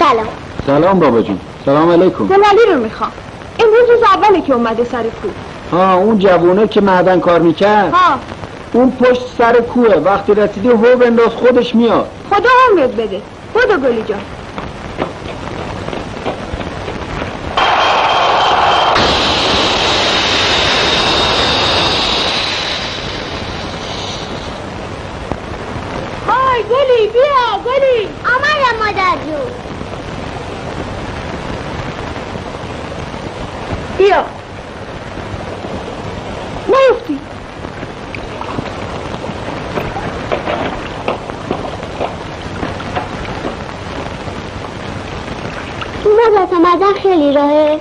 سلام. سلام بابا جون. سلام علیکم. دلالی رو میخوام. امروز روز اوله که اومده سر کوه. ها اون جوونه که معدن کار میکرد؟ ها اون پشت سر کوه. وقتی رسیدی هو بنداز خودش میاد. خدا عمرت بده. خدا گلی جان. های گلی بیا گلی. آمدم مادر جون. بیا نیفتی. مادر معدن خیلی راهه.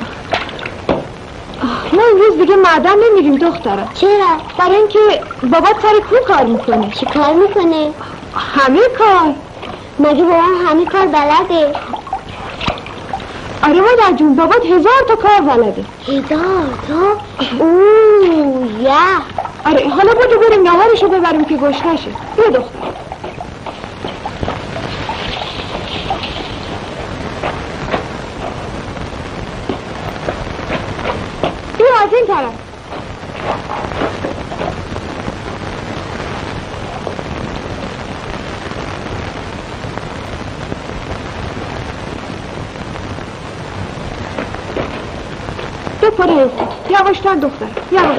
ما امروز دیگه معدن نمیریم دخترم. چرا؟ برای اینکه بابات سر کوه کار میکنه. چه کار میکنه؟ همه کار. مگه بابا همه کار بلده؟ آره مادر جون بابات 1000 تا کار بلده. 1000 تا؟ اوه یه. آره حالا بودو بریم نهارشو ببریم که گوش نشه. بیا دختر. بیا از این طرف. بپره یواشتر دختر یواش.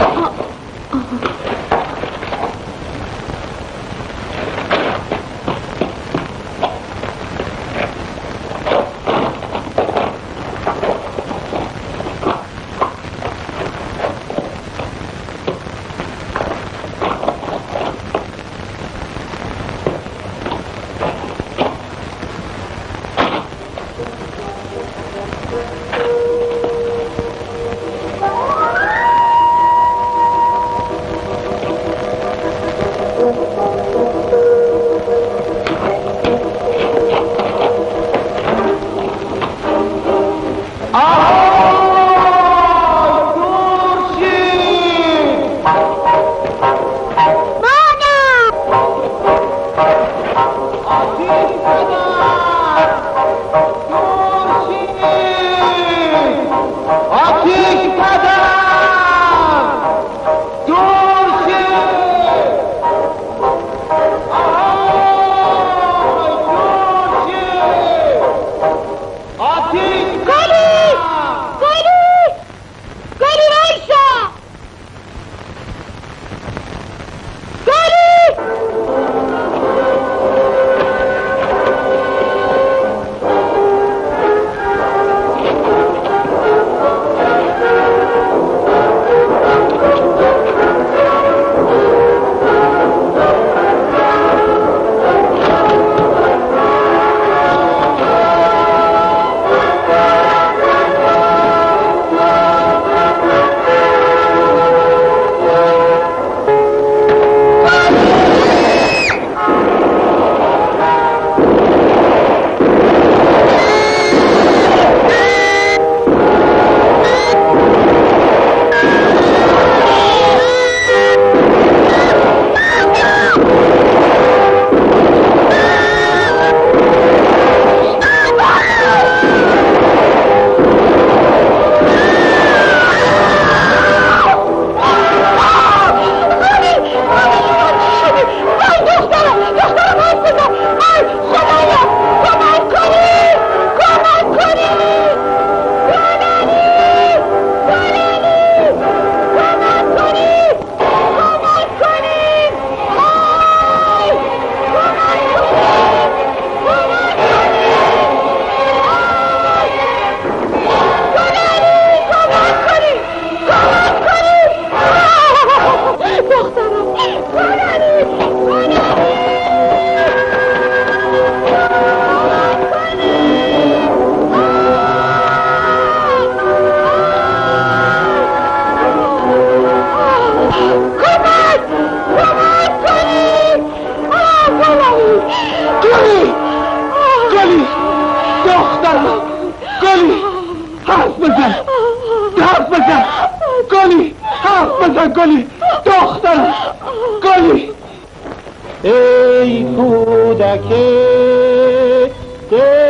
گلی دخترم گلی. ای کودک دل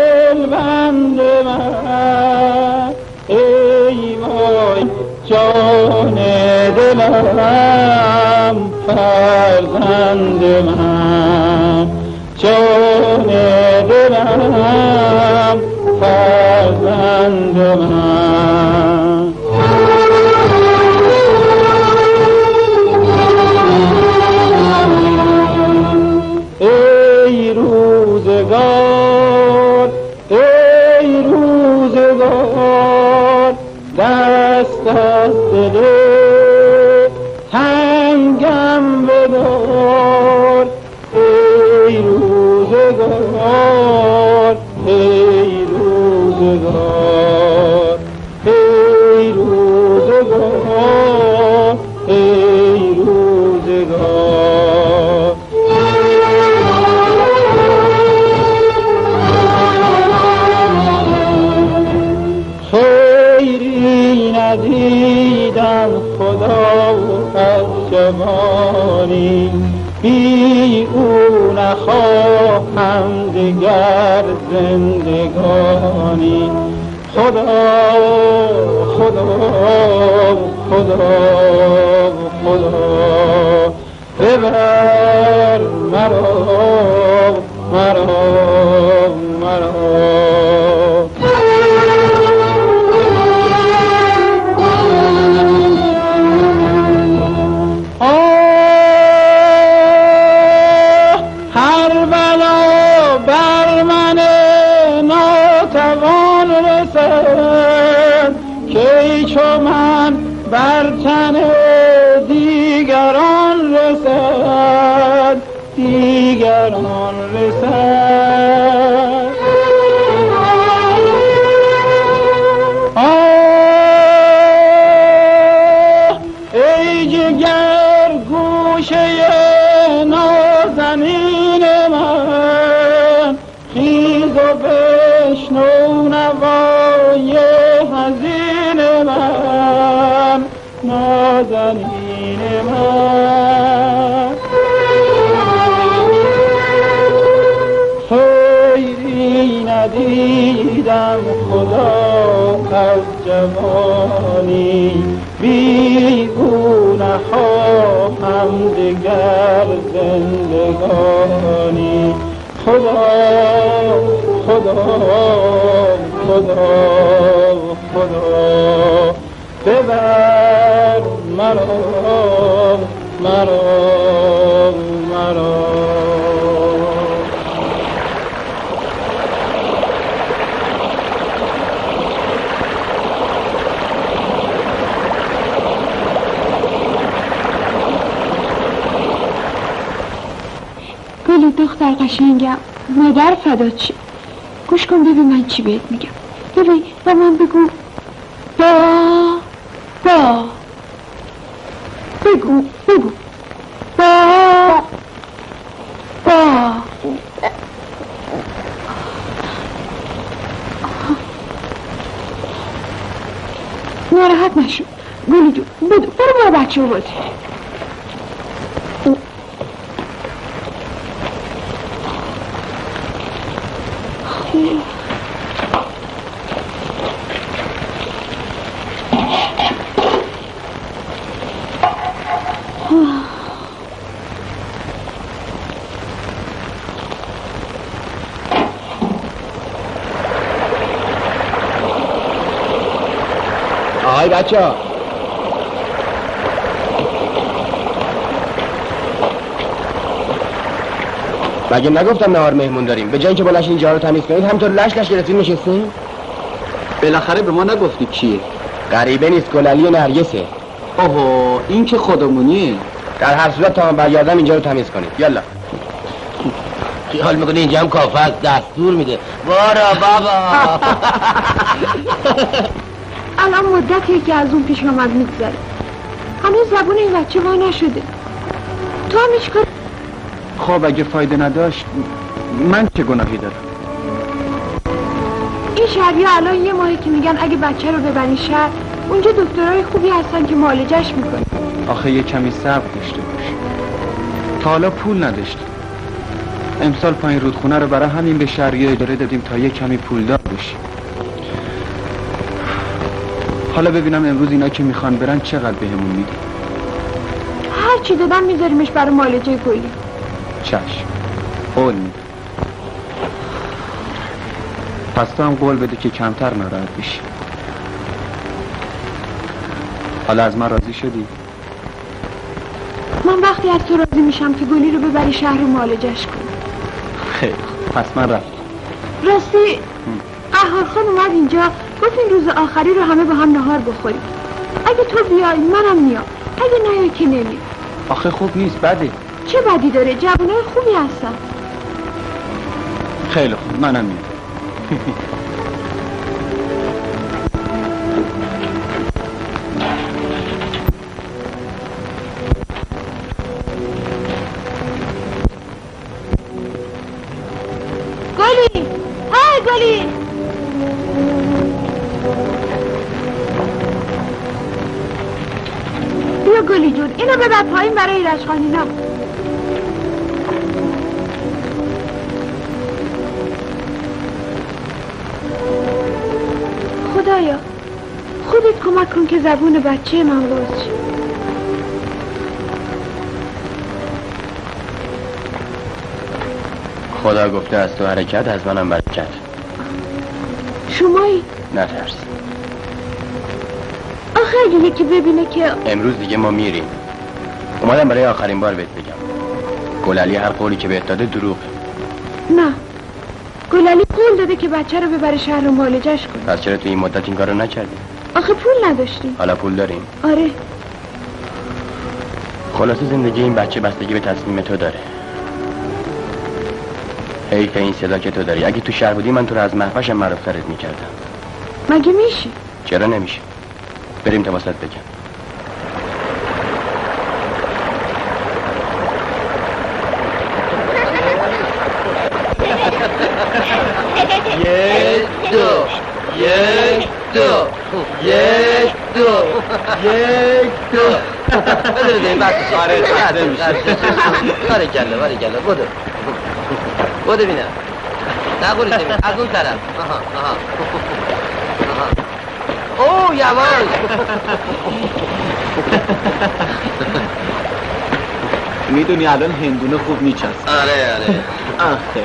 فرزند من ای وای جان دلم فرزند من جان دلم فرزند من ای روزگار ای روزگار دست از دل تنگم بدار ای روزگار ای روزگار ای روزگار ای روزگار خیری ندیدم خدا از جوانی بی او نخواهم دگر زندگانی خدا خدا خدا خدا ببر مرا مرا مرا بر تن دیگران رسد دیگران رسد ای جگر گوشه نازنین من خیز و بشنو نوای حزین من نازنین من خیری ندیدم خدا از جوانی بی او نخواهم دگر زندگانی خدا خدا خدا خدا ببر مرا مرا مرا گلی دختر قشنگم مادر فدات شه گوش کن ببین من چی بهت میگم ببین و من بگو بگو ناراحت نشو گلی جو برو با بچه رو بازی آهای بچه ها مگه نگفتم نهار مهمون داریم به جایی که بلش اینجا رو تمیز کنید همطور لش گرفتیم نشستیم بالاخره به ما نگفتی کیه غریبه نیست گلالی و نرگسه اوه این که خودمونیه در هر صورت تا من برگردم اینجا رو تمیز کنید یالا خیال میکنه اینجا هم کافه است دستور میده بارا بابا الان مدتیه که از اون پیش آمد میگذره هنوز زبون این بچه وا نشده تو هم هیچ کار خب اگه فایده نداشت من چه گناهی دارم این شهریا الان یه ماهی که میگن اگه بچه رو ببری شهر اونجا دکترای خوبی هستن که معالجش میکنن آخه یه کمی صبر داشته باش تا حالا پول نداشتی امسال پایین رودخونه رو برای همین به شهریه اجاره دادیم تا یه کمی پولدار بشیم. حالا ببینم امروز اینا که میخوان برن چقدر بهمون میدی. هر چی دادم میذاریمش برای مالجه گلی. چشم، قول میدم. پس تو هم قول بده که کمتر ناراحت بشی. حالا از من راضی شدی؟ من وقتی از تو راضی میشم که گلی رو ببری شهر و معالجش کنی. خیلی پس من رفتم. راستی قهار خان اومد اینجا گفت این روز آخری رو همه با هم نهار بخوریم. اگه تو بیای منم میام، اگه نیای که نمی. آخه خوب نیست، بده. چه بدی داره؟ جوانای خوبی هستن. خیلی خوب، منم میام. گلی، های گلی. بیا گلی جون، اینو ببر پایین برای ایرج خانینا. خدایا خودت کمک کن که زبون بچه من باز شه. خدا گفته از تو حرکت، از منم برکت. شمایی؟ نترس. آخه اگه یکی ببینه که امروز دیگه ما میریم. اومدم برای آخرین بار بهت بگم گلعلی هر قولی که بهت داده دروغه. نه، گلعلی قول داده که بچه رو ببره شهر و معالجش کنه. پس چرا تو این مدت این کارو نکردی؟ آخه پول نداشتیم. حالا پول داریم. آره. خلاصه زندگی این بچه بستگی به تصمیم تو داره. حیف این صدا که تو داری. اگه تو شهر بودی من تو رو از محوشم معروفترت میکردم. مگه میشه؟ چرا نمیشه؟ بریم تا واسط بگم. یک دو یک دو یک دو یک دو بده این بس ساره باره گله بودو بینم نقوری زمین از اون طرف. اوه یواش. میدونی الان هندونه خوب میچست. آره آخه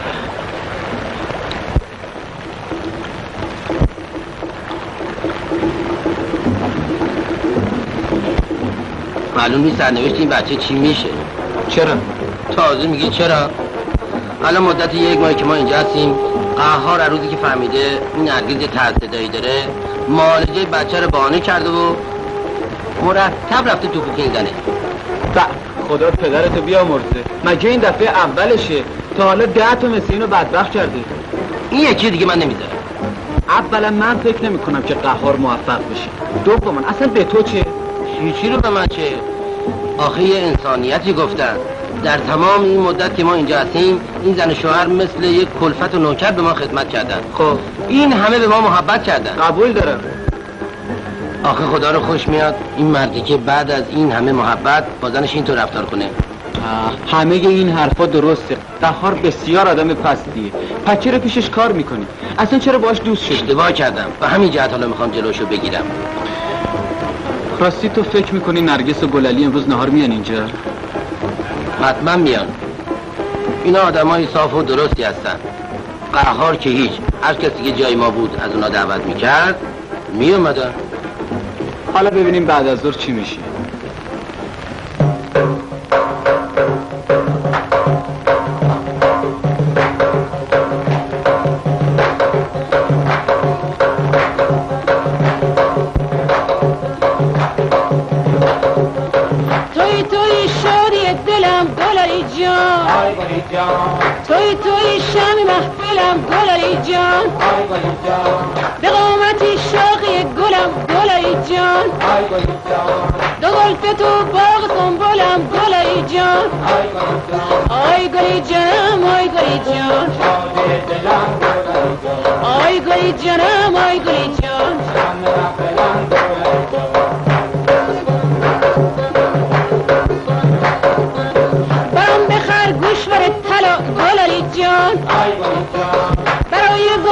معلوم نیست سرنوشت این بچه چی میشه. چرا؟ تازه میگی چرا؟ الان مدت 1 ماه که ما اینجا هستیم قهار روزی که فهمیده این نرگس یه طرز صدایی داره معالجه بچه رو بهانه کرده و مرتب رفته تو کوکین زنه. خدا پدرتو بیامرزه. مگه این دفعه اولشه؟ تا حالا 10 تا مثل اینو بدبخت کرده. این یکی دیگه من نمیذارم. اولا من فکر نمی کنم که قهار موفق بشه. دوما اصلا به تو چه؟ چی رو به من چه؟ آخه یه انسانیتی گفتن. در تمام این مدت که ما اینجا هستیم این زن شوهر مثل یک کلفت و نوکر به ما خدمت کردن. خب این همه به ما محبت کردن. قبول دارم. آخه خدا رو خوش میاد این مردی که بعد از این همه محبت با زنش اینطور رفتار کنه. همه این حرفا درسته. قهار بسیار آدم پستیه. پس چرا پیشش کار میکنی؟ اصلا چرا باش دوست شدی؟ اشتباه کردم و همین جهت حالا میخوام جلوشو بگیرم. راستی تو فکر میکنی نرگس و گلعلی امروز نهار میان اینجا؟ حتما میان. اینا آدمای صاف و درستی هستن. قهار که هیچ. هر کسی که جای ما بود از اونا دعوت میکرد میومدن. حالا ببینیم بعد از ظهر چی میشه. توی شادی دلم گلعلی جان، توی شم محفلم گلعلی جان، به قامتی شاقی گلم گلعلی جان، دو گل تو باغ سنبولم گلعلی جان، آی گلی جانم آی گلی جان، آی گلی جانم آی گلی جان. برم بخر گوشور طلا گل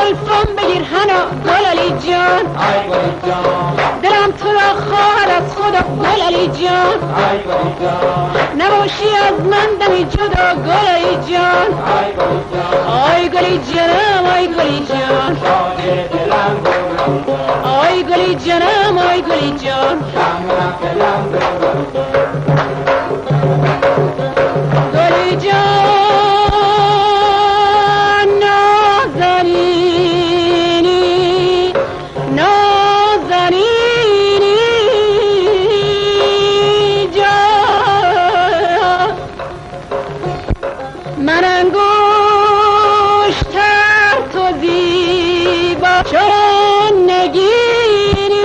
زلفم بگیر هنا گلالی جان دلم تو را خواهد از خدا گلالی جان نباشی از من دمی جدا گلالی جان آی گلی جانم آی گلی جان آی گلی جانم آی گلی جان گلی جان نازنینی نازنینی جان من انگشتر تو زیبا چرا نگیری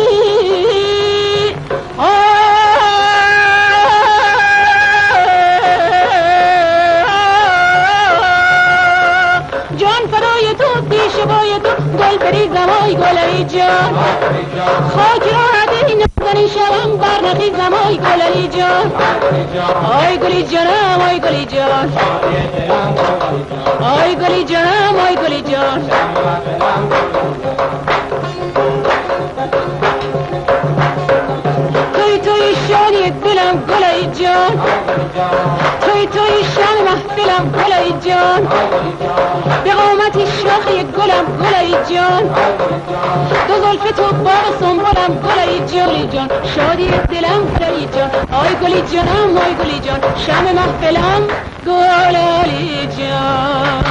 جان فدای تو پیشوای تو گل بریزم آی گلای جان خاک را هدی نزنی شوم برنخیزم آی گلای جان آی گلی جانم آی گلی جان آی گلی جانم آی گلی جان توی شانی دلم گلای جان توی شان محفلم گلای جان به قامت شاخی گلم گلای جان دو زلف تو باغ سنبلم گلای جان شادی دلم گلای جان آی گلی جانم آی گلی جان شم محفلم گلای جان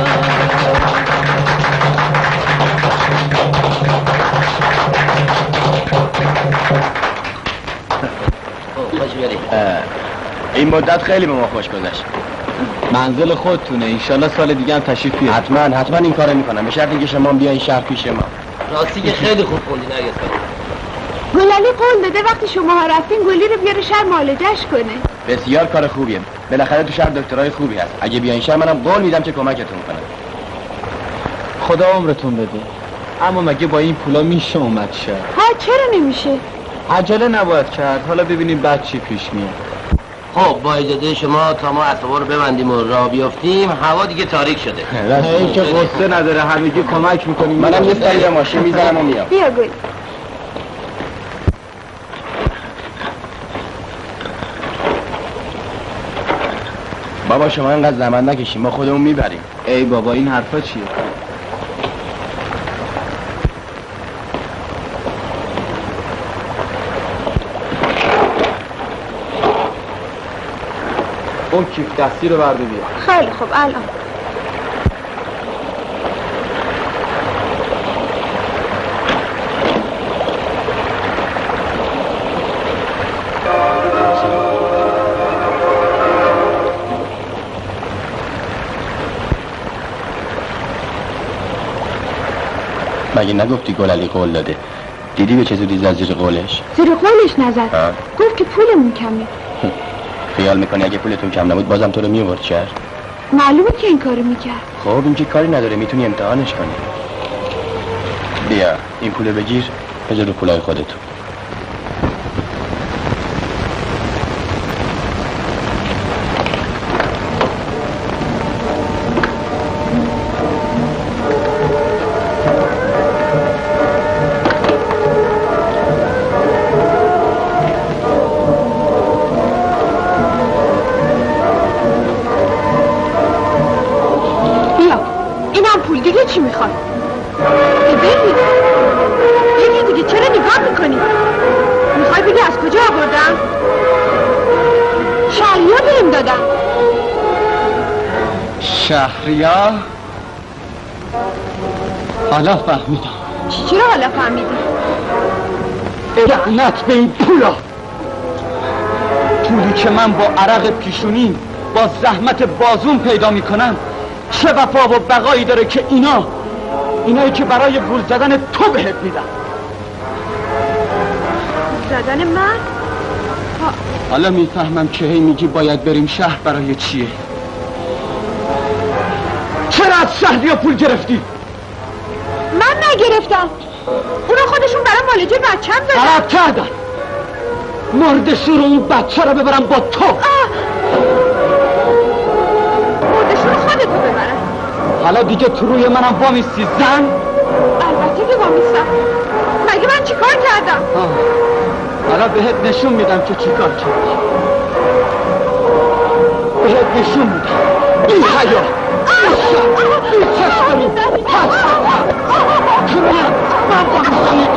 این مدت خیلی به ما خوش گذشت. منزل خودتونه، انشالله سال دیگه هم تشریف بیارید. حتما این کارو میکنم، به شرط اینکه شما بیاین شهر پیش ما. راستی که خیلی خوب خوندی نرگس خانم. گلالی قول داده وقتی شما ها رفتین گلی رو بیاره شهر معالجه‌اش کنه. بسیار کار خوبیه، بالاخره تو شهر دکترای خوبی هست. اگه بیاین شهر منم قول میدم که کمکتون کنم. خدا عمرتون بده. اما مگه با این پولا میشه اومد شهر؟ ها چرا نمیشه؟ عجله نباید کرد، حالا ببینیم بعد چی پیش میاد. خب با اجازه شما تا ما اسبابا رو ببندیم و راه بیافتیم، هوا دیگه تاریک شده. این که قصه نداره، همگی کمک میکنیم. منم یه سری ماشین میزنم و میام. بیا گل. بابا شما اینقدر زحمت نکشیم، ما خودمون میبریم. ای بابا این حرفا چیه؟ اون کیف دستی رو برده بیا. خیلی خوب الان. مگه نگفتی گلالی قول داده؟ دیدی به چه زودی زد زیر قولش؟ زیر قولش نزد. گفت که پولمون کمه. خیال میکنی اگه پولتون کم نبود بازم تو رو میورد شهر؟ معلومه که این کارو میکرد. خب این که کاری نداره، میتونی امتحانش کنی. بیا این پولو بگیر بذار رو پولای خودتون. چی میخوای؟ ببین یکی دیگه چرا نگاه میکنی؟ میخوای بگی از کجا آوردم؟ شهریا بهم دادم. شهریا؟ حالا فهمیدم. چرا حالا فهمیدی؟ لعنت به این پولا، پولی که من با عرق پیشونیم با زحمت بازون پیدا میکنم چه وفا و بقایی داره که اینایی که برای گول زدن تو بهت میدن. زدن من؟ حالا میفهمم که هی میگی باید بریم شهر، برای چیه؟ چرا از شهریا پول گرفتی؟ من نگرفتم، اونا خودشون برای معالجه بچه‌م دادن. غلط کردن، مرد شور اون بچه رو ببرم با تو. مرد شور خودتو ببرن. حالا دیگه تو روی منم وامیستی زن؟ البته که وامیستم. مگه من چیکار کردم؟ حالا بهت نشون میدم که چیکار کردی. بهت نشون میدم. بی حیا بی چشمانی کرونه من وامیستانی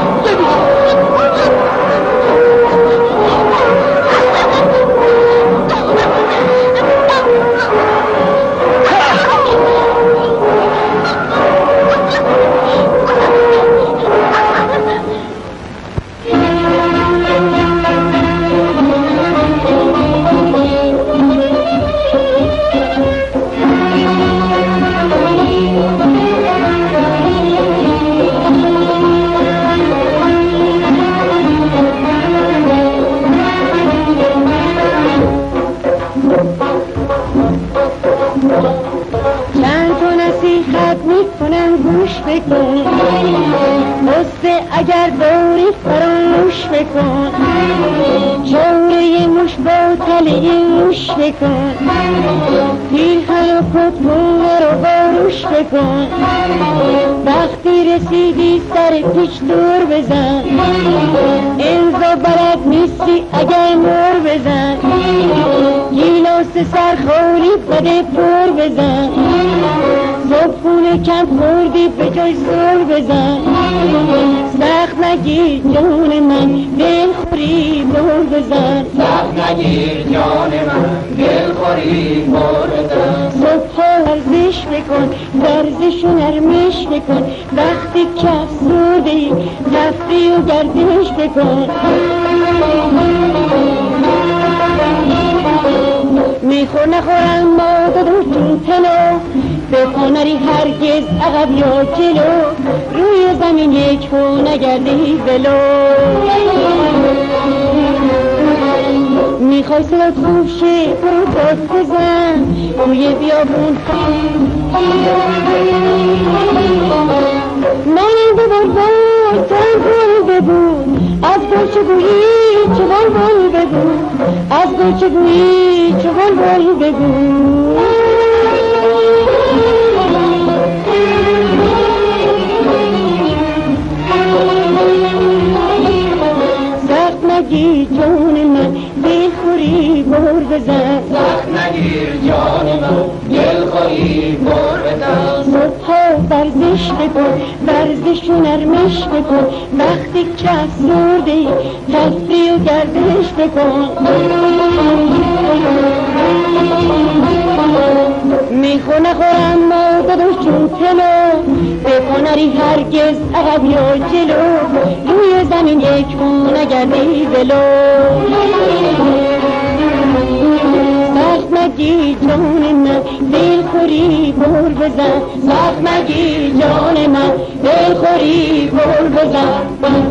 بکن قصه اگر داری فراموش بکن چوره موش با تله موش بکن پیرهن و کتونه رو باروش بکن وقتی رسیدی سر پیچ دور بزن امضا بلد نیستی اگر نور بزن گیلاس سرخوری بده پر بزن صبحونه کم خوردی به جای زور بزن سخت نگیر جان من دلخوری بر بزن سخت نگیر جان من دلخوری بر بزن صبح ورزش بکن ورزش و نرمش بکن وقتی که افسردی تفریح و گردش بکن میخور نخورم مادر و چون تلو به نری هرگز عقب یا جلو روی زمین یک خو نگردی ولو میخوای صدات خوب شه برو داد بزن روی بیابون ماننده بردار تن ببود از گلچه گویی چوان بال بگو از گلچه گویی چوان بال بگو سخت نگیر جان من دلخوری بر بزن سخت نگیر جان من دلخوری بر بزن صبح ورزش بکن ورزش و نرمش بکن وقتی که افسردی تفریح و گردش بکن میخور نخورم مادر و چون تلو به نری هرگز عقب یا جلو روی زمین یک خو نگردی ولو سخت نگیر جان من دلخوری بر بزن سخت نگیر جان من دلخوری بر بزن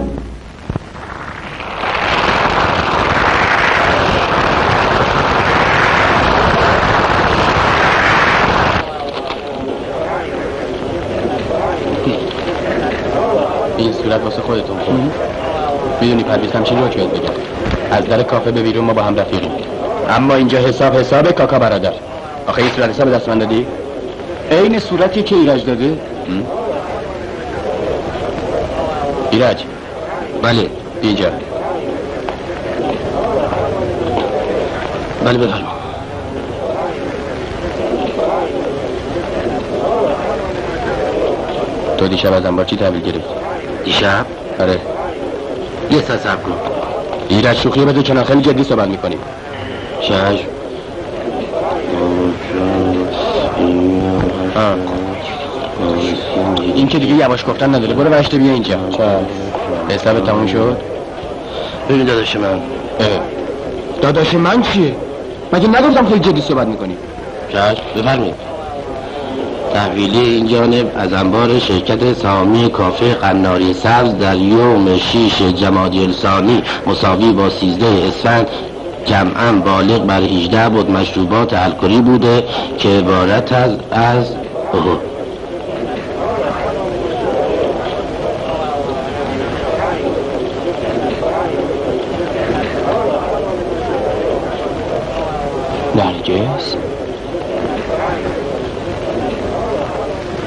این صورت واسه خودتون میدونی پرویزم چی رو باید بگم از در کافه به بیرون ما با هم رفیقیم اما اینجا حساب کاکا برادر آخه این صورت حساب دست من دادی؟ عین صورتی که ایرج داده. ایرج بله اینجا بله بفرما تو دیشب از انبار چی تحویل گرفت؟ دیشب؟ آره یه ساعت صبر کن ایرج شوخیه بده چنان خیلی جدی صحبت میکنیم چشم این که دیگه یواش گفتن نداره برو بشته بیا اینجا حساب تموم شد؟ ببین داداش من داداش من چیه؟ مگه نگفتم خیلی جدی صحبت میکنی؟ چشم بفرمید تحویلی این جانب از انبار شرکت سهامی کافه قناری سبز در یوم 6 جمادی الثانی مساوی با 13 اسفند جمعاً بالغ بر 18 بود مشروبات الکلی بوده که عبارت از نرگس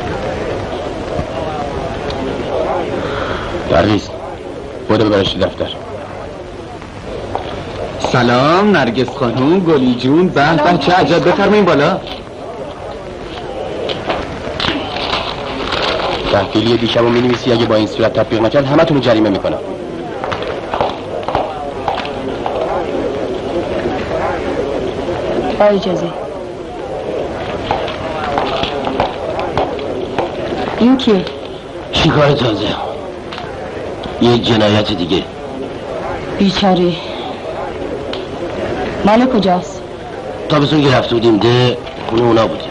پرویز بوده ببرش دفتر. سلام نرگس خانوم، گلی جون، به چه عجب، بفرمایین بالا. تحویلی دیشب رو می‌نویسی، اگه با این صورت تطبیق نکرد همه تونو جریمه میکنم. با اجازه. این کیه؟ شکار تازه، یه جنایت دیگه. بیچاره مال کجاست؟ تابستون که رفته بودیم ده خونه اونا بودیم.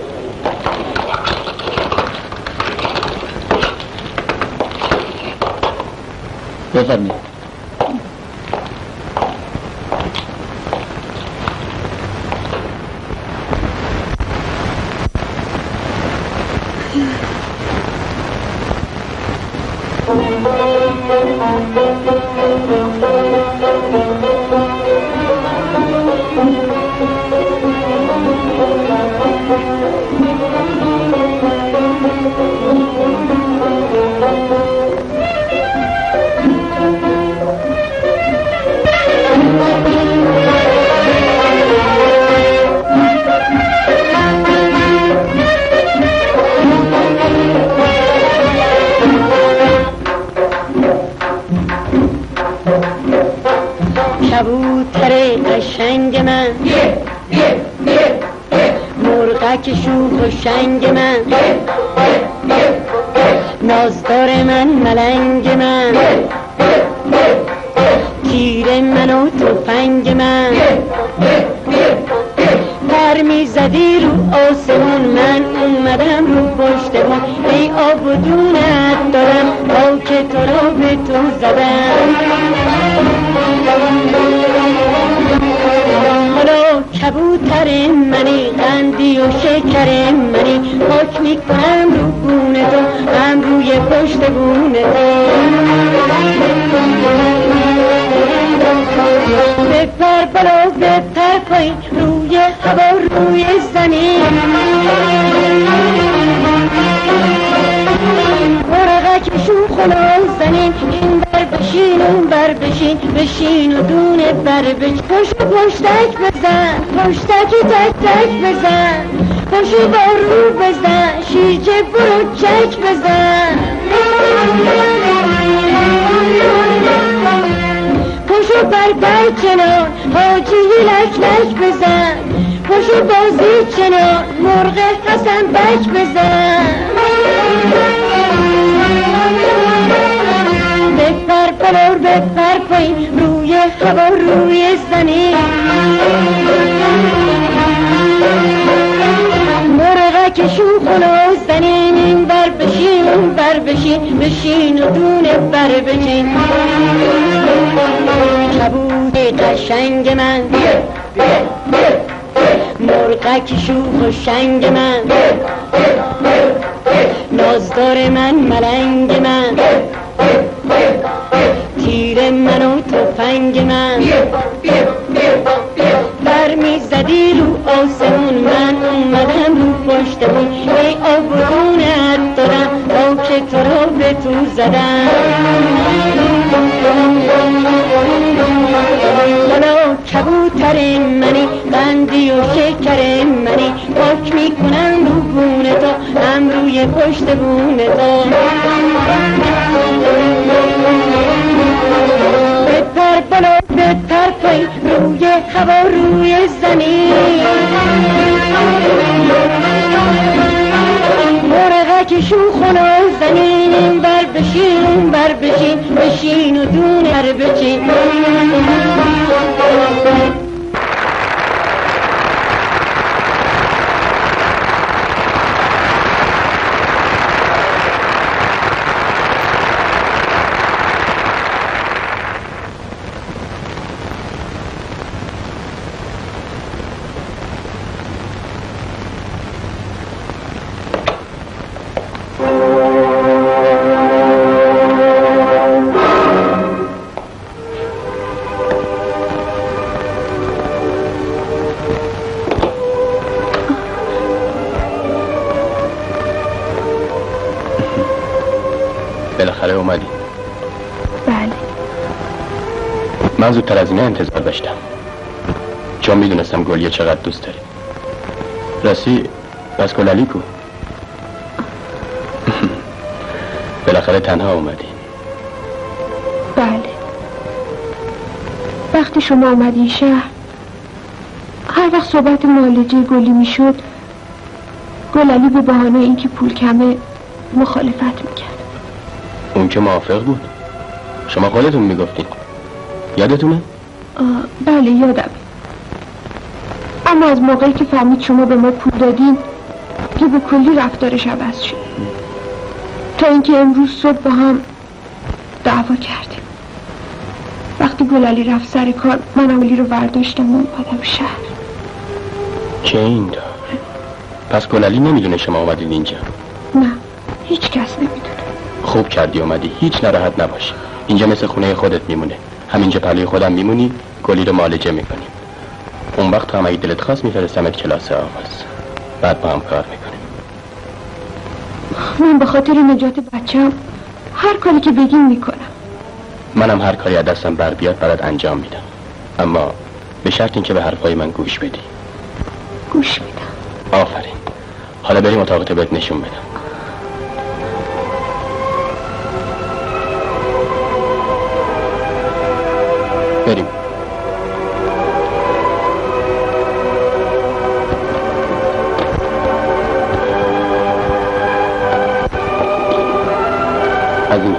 بفرمایید. کبوتر قشنگ من، مرغک شوخ و شنگ من، نازدار من، ملنگ من، تیر من و تفنگ من، پر میزدی رو آسمون، من اومدم رو پشتمون، ای آب و دونت دارم تا که تو را به تو زدم. حالا کبوتر منی، قندی و شکر منی، پاک میکنم رو گونه تو، هم روی پشت گونه تو. بپر بالا بپر پایین، روی هوا روی زمین، مرغک شوخ و نازنین، این بر بشین اون بر بشین، بشین و دونه بر بشین. پشتک بزن، پشتکی تک تک بزن، پشو با رو بزن، شیرجه برو چک بزن، پشو بر کنار، حاجی لک لک بزن، پشو بازی کنار، مرغ حسن بک بزن. بپر بلور بپر پایین، روی هوا روی زمین، مرغک شوخ و نازنین، این بر بشین اون بر بشین، بشین و دونه بر بشین. کبوت قشنگ من، مرغک شوخ و شنگ من، نازدار من، ملنگ من، تیر من و تفنگ من، بر میزدی رو آسمون، من اومدم رو پشتمون، ای آب و دونت دارم تا که تو را به تو زدم. حالا کبوتر منی، قندی و شکر منی، پاک میکنم رو گونه تو، هم روی پشت گونه تو. بپر بالا بپر پایین، روی هوا روی زمین، مرغک شوخ و نازنین، این بر بشین اون بر بشین، بشین و دونه بر بشین. بالاخره اومدی. من زودتر از اینه انتظار داشتم، چون میدونستم گلیه چقدر دوست داری. راستی پس گلالی کو؟ بالاخره تنها اومدی. بله، وقتی شما آمدی شهر، هر وقت صحبت معالجه گلی میشد، گلالی به بهانه اینکه پول کمه مخالفت میکرد. اون که موافق بود. شما خودتون میگفتید، یادتونه؟ بله یادم. اما از موقعی که فهمید شما به ما پول دادین که به کلی رفتارش عوض شد، تا اینکه امروز صبح با هم دعوا کردیم. وقتی گلالی رفت سر کار، من اولی رو برداشتم و اومدم شهر. چه این دار؟ پس گلالی نمیدونه شما اومدید اینجا؟ نه، هیچ کس نمیدونه. خوب کردی اومدی، هیچ ناراحت نباش. اینجا مثل خونه خودت میمونه. همینجا پلوی خودم میمونی، گلی رو معالجه میکنیم. اون وقت تو هم اگه دلت خواست میفرستمت کلاس آواز، بعد با هم کار میکنیم. من به خاطر نجات بچه‌م هر کاری که بگیم میکنم. منم هر کاری از دستم بر بیاد برات انجام میدم، اما به شرط اینکه به حرفای من گوش بدی. گوش میدم. آفرین. حالا بریم اتاقت بهت نشون بدم. بریم. از این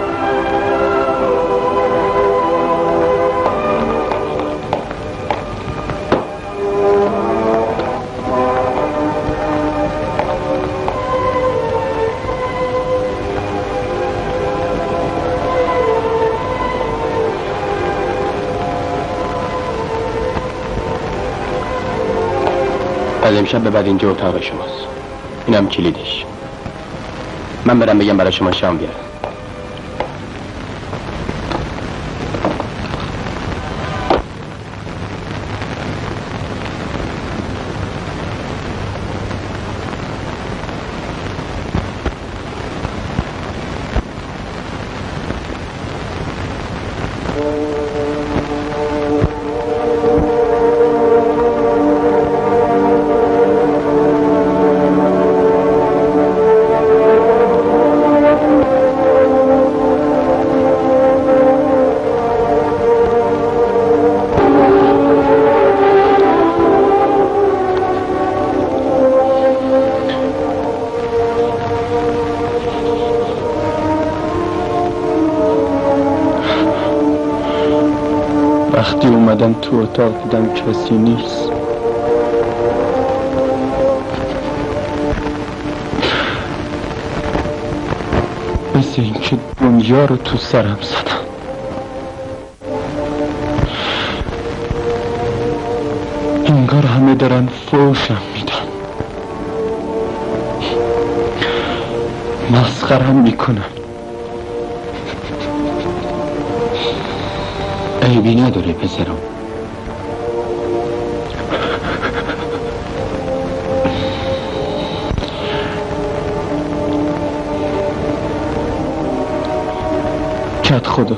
از امشب به بعد اینجا اتاق شماست. اینم کلیدش. من برم بگم برای شما شام بیارم. وقتی اومدم تو اتاق دیدم کسی نیست. مثل اینکه دنیا رو تو سرم زدم. انگار همه دارن فوشم میدن، مسخرم میکنن. عیبی نداره پسرم. کت خدا،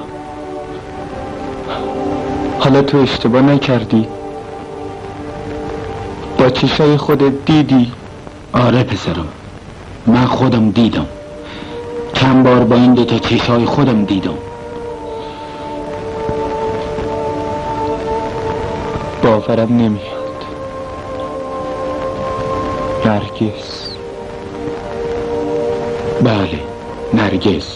حالا تو اشتباه نکردی؟ با چشای خودت دیدی؟ آره پسرم، من خودم دیدم. چند بار با این دوتا چشای خودم دیدم. باورم نمیاد. نرگس. بله، نرگس.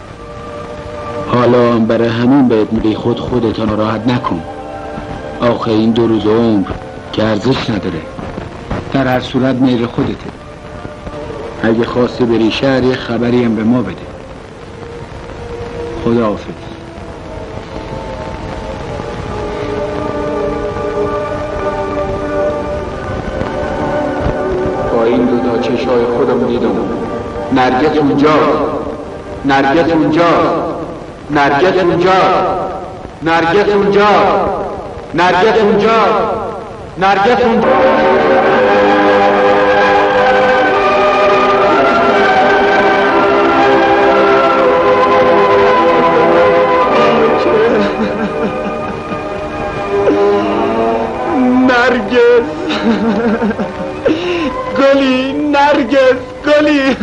حالا برای همین بهت میگی خودتان راحت نکن. آخه این 2 روز عمر که ارزش نداره. در هر صورت میل خودته. اگه خواستی بری شهر یه خبری هم به ما بده. خداحافظ. با این 2 تا چشای خودم دیدم. نرگس اونجا، نرگس اونجا، نرگس اونجا، نرگس اونجا، نرگس اونجا، نرگس اونجا.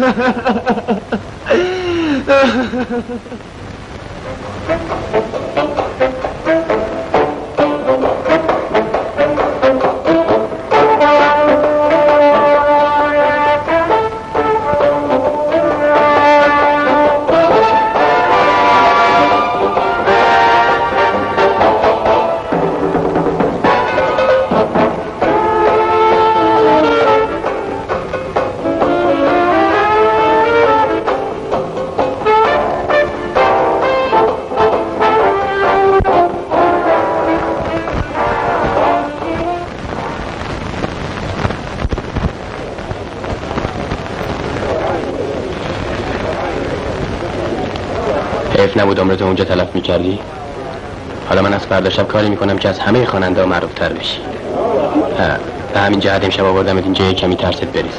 حیف نبود عمرتو اونجا تلف میکردی؟ حالا من از فردا شب کاری میکنم که از همه خواننده ها معروف تر بشی. به همین جهت امشب آوردمت اینجا یه کمی ترست بریزه.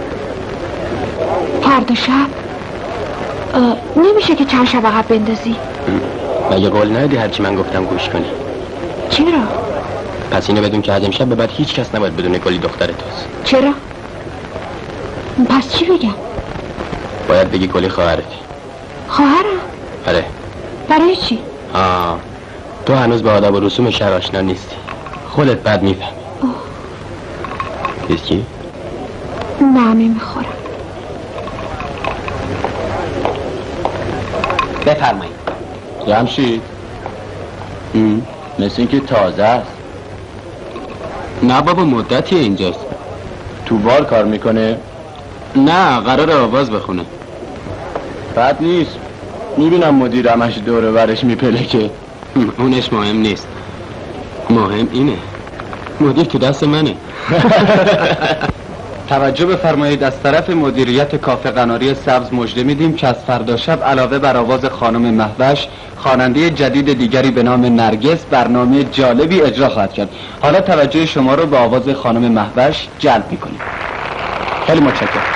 فردا شب؟ نمیشه که چند شب عقب بندازی؟ مگه قول ندادی هرچی من گفتم گوش کنی؟ چرا؟ پس اینو بدون که از امشب به بعد هیچ کس نباید بدون گلی دختر توست. چرا؟ پس چی بگم؟ باید بگی گلی خواهرتی. خواهرم؟ آره. برای چی؟ تو هنوز به آداب و رسوم شهر آشنا نیستی. خودت بد میفهمی. ویسکی؟ نه میخورم. بفرمایید. جمشید مثل اینکه تازه است. نه بابا مدتی اینجاست. تو بار کار میکنه؟ نه قرار آواز بخونه. بد نیست. میبینم مدیر همش دوره ورش میپلکه. اونش مهم نیست. مهم اینه مدیر تو دست منه. توجه بفرمایید، از طرف مدیریت کافه قناری سبز مژده میدیم که از فردا شب علاوه بر آواز خانم مهوش، خواننده جدید دیگری به نام نرگس برنامه جالبی اجرا خواهد کرد. حالا توجه شما رو به آواز خانم مهوش جلب میکنیم. خیلی متشکرم.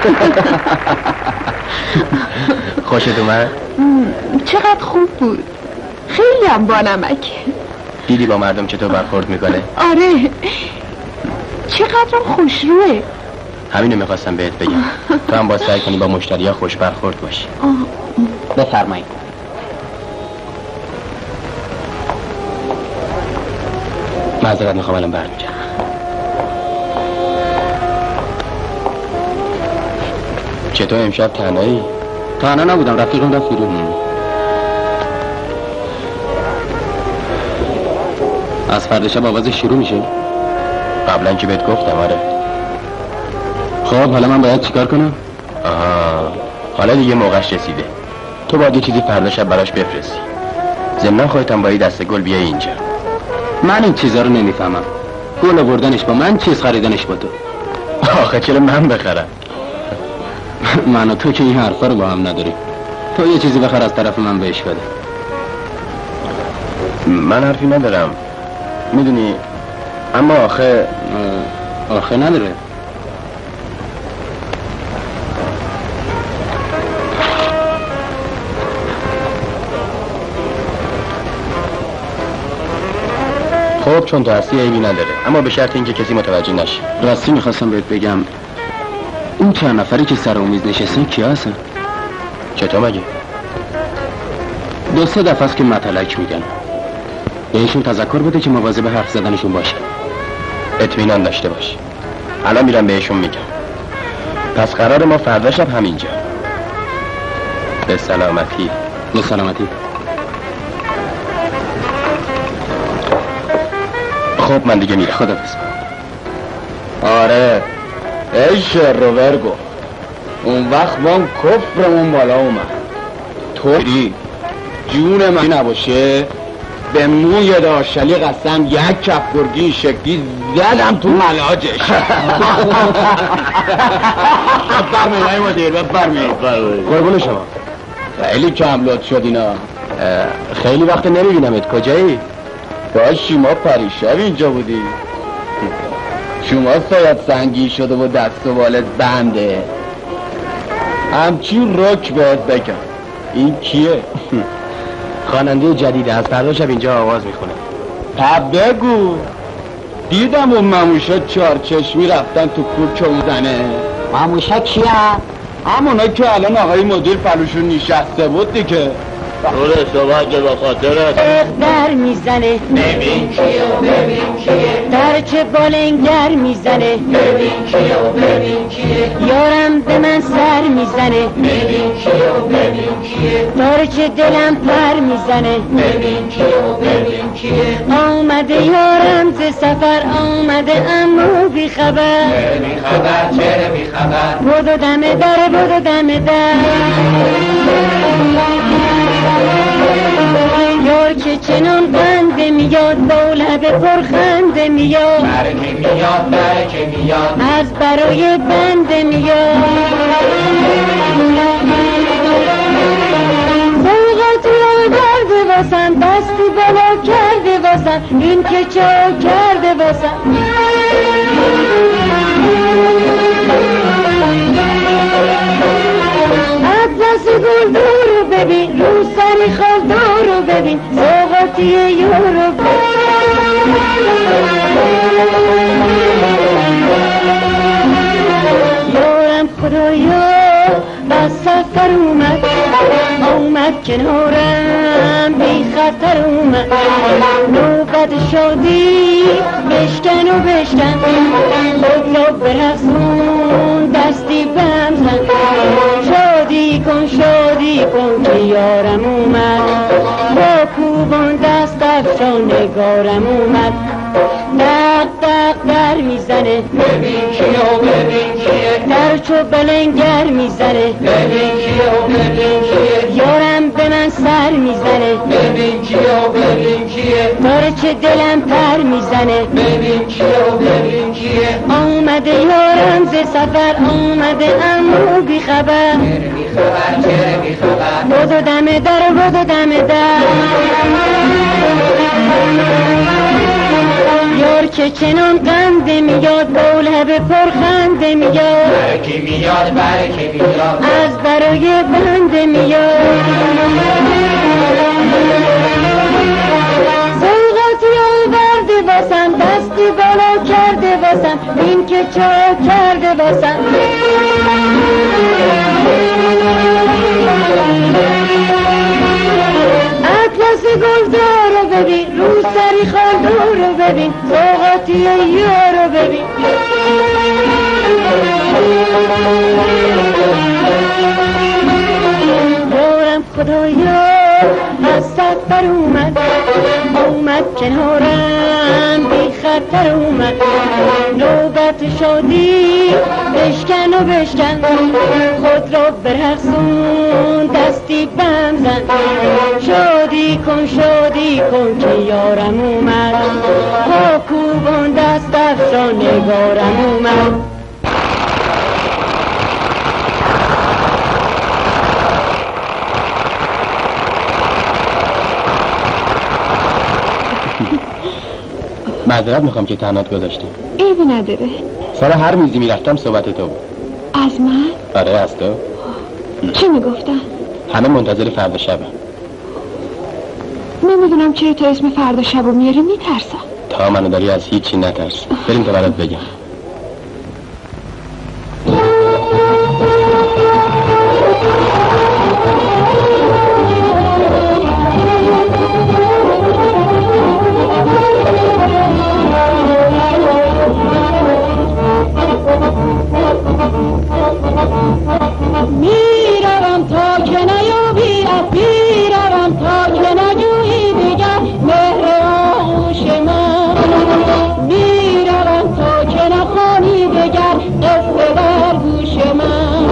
خوشت اومد؟ چقدر خوب بود، خیلی هم بانمک. دیدی با مردم چطور برخورد میکنه؟ آره، چقدرم خوشروه. همینو میخواستم بهت بگم. تو هم با سعی کنی با مشتریا خوش برخورد باشی. بفرمایید. معذرت میخوام، الان برمیگردم. چطور امشب تنهایی؟ تنها نبودم، رفیقم رفت بیرون. از فردا شب آوازش شروع میشه؟ قبلا که بهت گفتم. آره. خب حالا من باید چیکار کنم؟ حالا دیگه موقعش رسیده. تو باید یه چیزی فردا شب براش بفرستی. ضمن خودت هم باید دسته گل بیای اینجا. من این چیزا رو نمیفهمم. گل آوردنش با من، چیز خریدنش با تو. آخه چرا من بخرم؟ من و تو که این حرفا رو با هم نداریم. تو یه چیزی بخر از طرف من بهش بده. من حرفی ندارم، میدونی، اما آخه نداره. خب چون تو هستی عیبی نداره، اما به شرط اینکه کسی متوجه نشه. راستی میخواستم بهت بگم اون چند نفری که سر میز نشستن کیا هستن؟ چطور مگه؟ 2-3 دفعه است که متلک میگن. بهشون تذکر بده که مواظب حرف زدنشون باشه. اطمینان داشته باش. الان میرم بهشون میگم. پس قرار ما فردا شب همینجا. به سلامتی. به سلامتی. خب من دیگه میرم. خداحافظ. آره ای شروورگو، اون وقت ما کفرمون بالا اومد. توری جون من نباشه به موی داشلی قسم یک کفگرگی شکلی زدم تو ملاجش. بفرمایید های مدیر، بفرمایید. قربون شما. خیلی کم لطف شد اینا. خیلی وقت نمیبینمت. کجایی؟ داشتی ما پریشب اینجا بودی. شما سایت سنگی شده و دست و بالت بنده. همچین رک بهت بگم. این کیه؟ خواننده جدیده، از فردا شب اینجا آواز میخونه. بگو. دیدم اون مموشا 4 چشمی رفتن تو کوچه زنه. مموشا کیه؟ همونا که الان آقای مدیر پلوشون نشسته بود دیگه. دوره صبح که با خاطرت در میزنه، ببین کیو ببین کیه، در چه بالنگر میزنه، ببین کیو ببین کیه، یارم به من سر میزنه، ببین کیو ببین کیه، در چه دلم پر میزنه، ببین کیو ببین کیه، آمده یارم ز سفر، آمده امو بی خبر، بی خبر چرا بی خبر، بودو دم در، بودو دم در، یار که چنان بنده میاد، با لب پرخنده میاد، برکه میاد برکه میاد، از برای بنده میاد، سوقات را درده واسم، دستی بالا کرده واسم، این که چه کرده واسم، اطلس گل دورو ببین، رو سری خال دورو ببین، سوقاتی یورو ببین، یارم خدایا از سفر اومد کنارم بی خطر اومد، نوبت شادی بشکن و بشکن، خود را برسون دستی بهم زن، شادی کن که یارم اومد، با کوبان دست افشان نگارم اومد، دق دق در میزنه، ببین کیو ببین کیه، در چو بلنگر میزنه، ببین کیو ببین کیه، یارم به من سر میزنه، ببین کیو ببین کیه، داره چه دلم پر میزنه، ببین کیو ببین کیه، آمده یارم ز سفر، آمده امو بی خبر، بی خبر چرا بی خبر، بودو دم در، بودو دم در، یار که چنان بنده میاد با لب پرخنده میاد برکی میاد برکی میاد از برای بنده میاد سوغاتی آورده باسم دستی بالا کرده باسم این که چا کرده باسم اطلس گلدار رو ببین رو سری خالدار رو ببین سوغاتی یار رو ببین یارم خدایا از سفر اومد کنارم بی خطر اومد نوبت شادی بشکن و بشکن خود را برقصون دستی بم زن شادی کن که یارم اومد پاکوبان دست افشان نگارم اومد معذرت میخوام که تنهات گذاشتیم. عیبی نداره. سر هر میزی میرفتم صحبت تو بود. از من؟ آره از تو. چی میگفتن؟ همه منتظر فردا شبه. نمیدونم چرا تو اسم فردا شبو میاری میترسم. تا منو داری از هیچی نترس. بریم تا برات بگم. میروم تا که نیابی میروم تا که نجویی دیگر مهر آغوش من میروم تا که نخوانی دیگر قصه در گوش من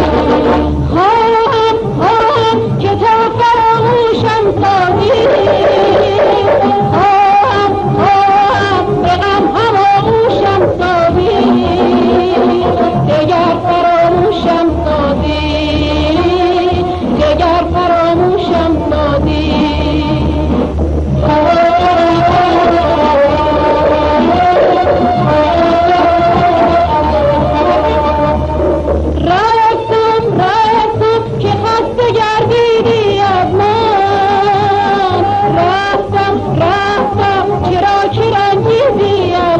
خواهم که تا فراموشم سازی خواهم به غم هم آغوشم سازی دیگر فراموشم سازی دیگر فراموشم سازی رفتم که خسته گردیدی از من رفتم چرا که رنجیدی از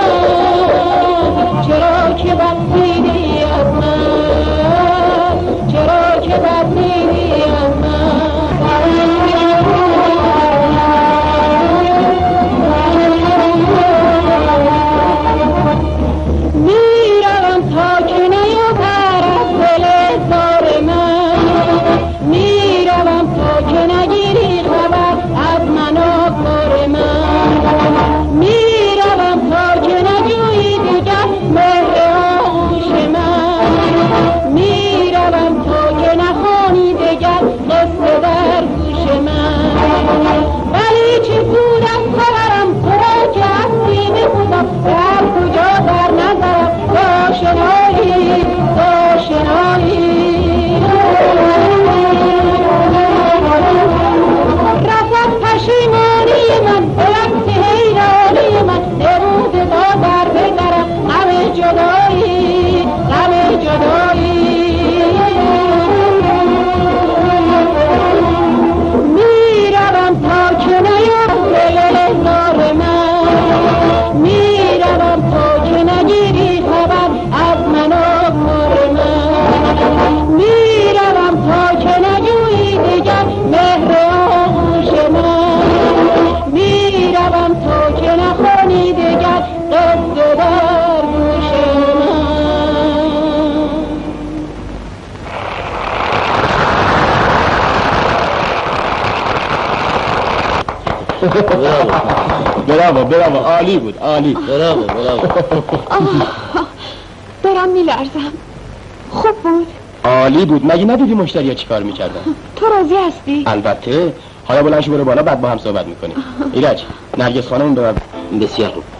من چرا که بخشیدی از من چرا که بخشیدی از من میروم تا که نیابر از دل زار من میروم تا که نگیری خبر از من و کار من میروم تا که نجویی دیگر مهر آغوش من میروم تا که نخوانی دیگر قصه در گوش من ولی چه سود از خبرم تو را که هستی بخودم در کجا در نظرم داشنایی رفت پشیمانی من به وقت حیرانی من نمود تا در بگرم غم جدایی میروم تا که نیام دل زار من میروم تا که نگیری خبر از من و کار من میروم تا که نجویی دیگر مهر آغوش من میروم تا که نخوانی دیگر قصه در گوش من براو عالی بود عالی. براو دارم میلرزم. خوب بود. عالی بود. مگه ندیدی مشتریا چی کار میکردن؟ تو راضی هستی؟ البته. حالا بلند شو برو بالا بعد با هم صحبت میکنیم. ایرج نرگس خانم ببر. بسیار خوب.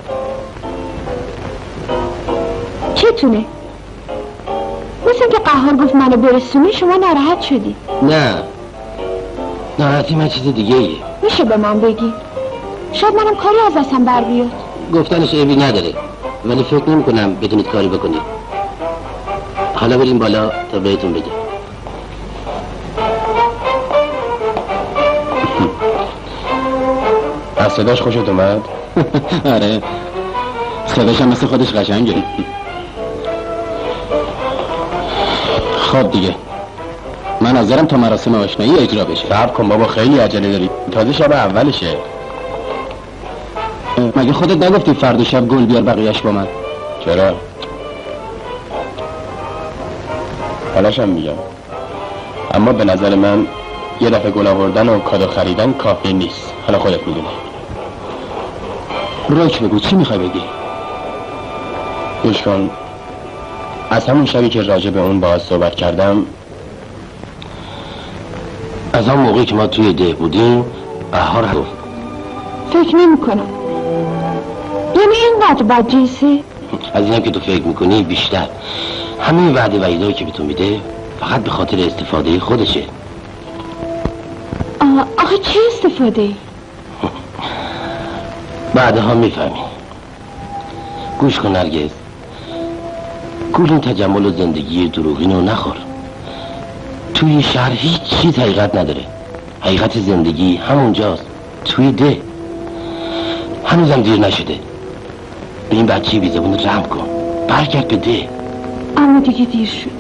چتونه؟ مثل که قهار گفت منو برسونی شما ناراحت شدی. نه ناراحتی من چیز دیگه ایه. میشه به من بگی؟ شاید منم کاری از دستم بر بیاد. گفتنش عیبی نداره. ولی فکر نمی کنم بتونید کاری بکنید. حالا بریم بالا تا بهتون بگم. از صداش خوشت اومد؟ آره، صداش هم مثل خودش قشنگه. خب دیگه من نظرم تا مراسم آشنایی اجرا بشه. صبر کن بابا، خیلی عجله داری، تازه شب اولشه. مگه خودت نگفتی فردا شب گل بیار بقیهش با من؟ چرا؟ حالاشم میگم، اما به نظر من یه دفعه گل آوردن و کادو خریدن کافی نیست. حالا خودت میدونی. روک بگو، چی میخوای بگی؟ گوش کن، از همون شبی که راجع به اون باهاش صحبت کردم، از همون موقعی که ما توی ده بودیم بهار هم فکر نمی کنم. یعنی اینقدر بدجنسی؟ از اینم که تو فکر میکنی بیشتر. همین وعده وعیدهایی که به تو میده فقط به خاطر استفاده خودشه. آخه چه استفاده؟ بعدها میفهمی. گوش کن نرگس، گول این تجمل و زندگی دروغین رو نخور. توی شهر هیچ چیز حقیقت نداره. حقیقت زندگی همونجاست، توی ده. هنوزم دیر نشده. به این بچه بی زبون رحم کن، برگرد به ده. اما دیگه دیر شده.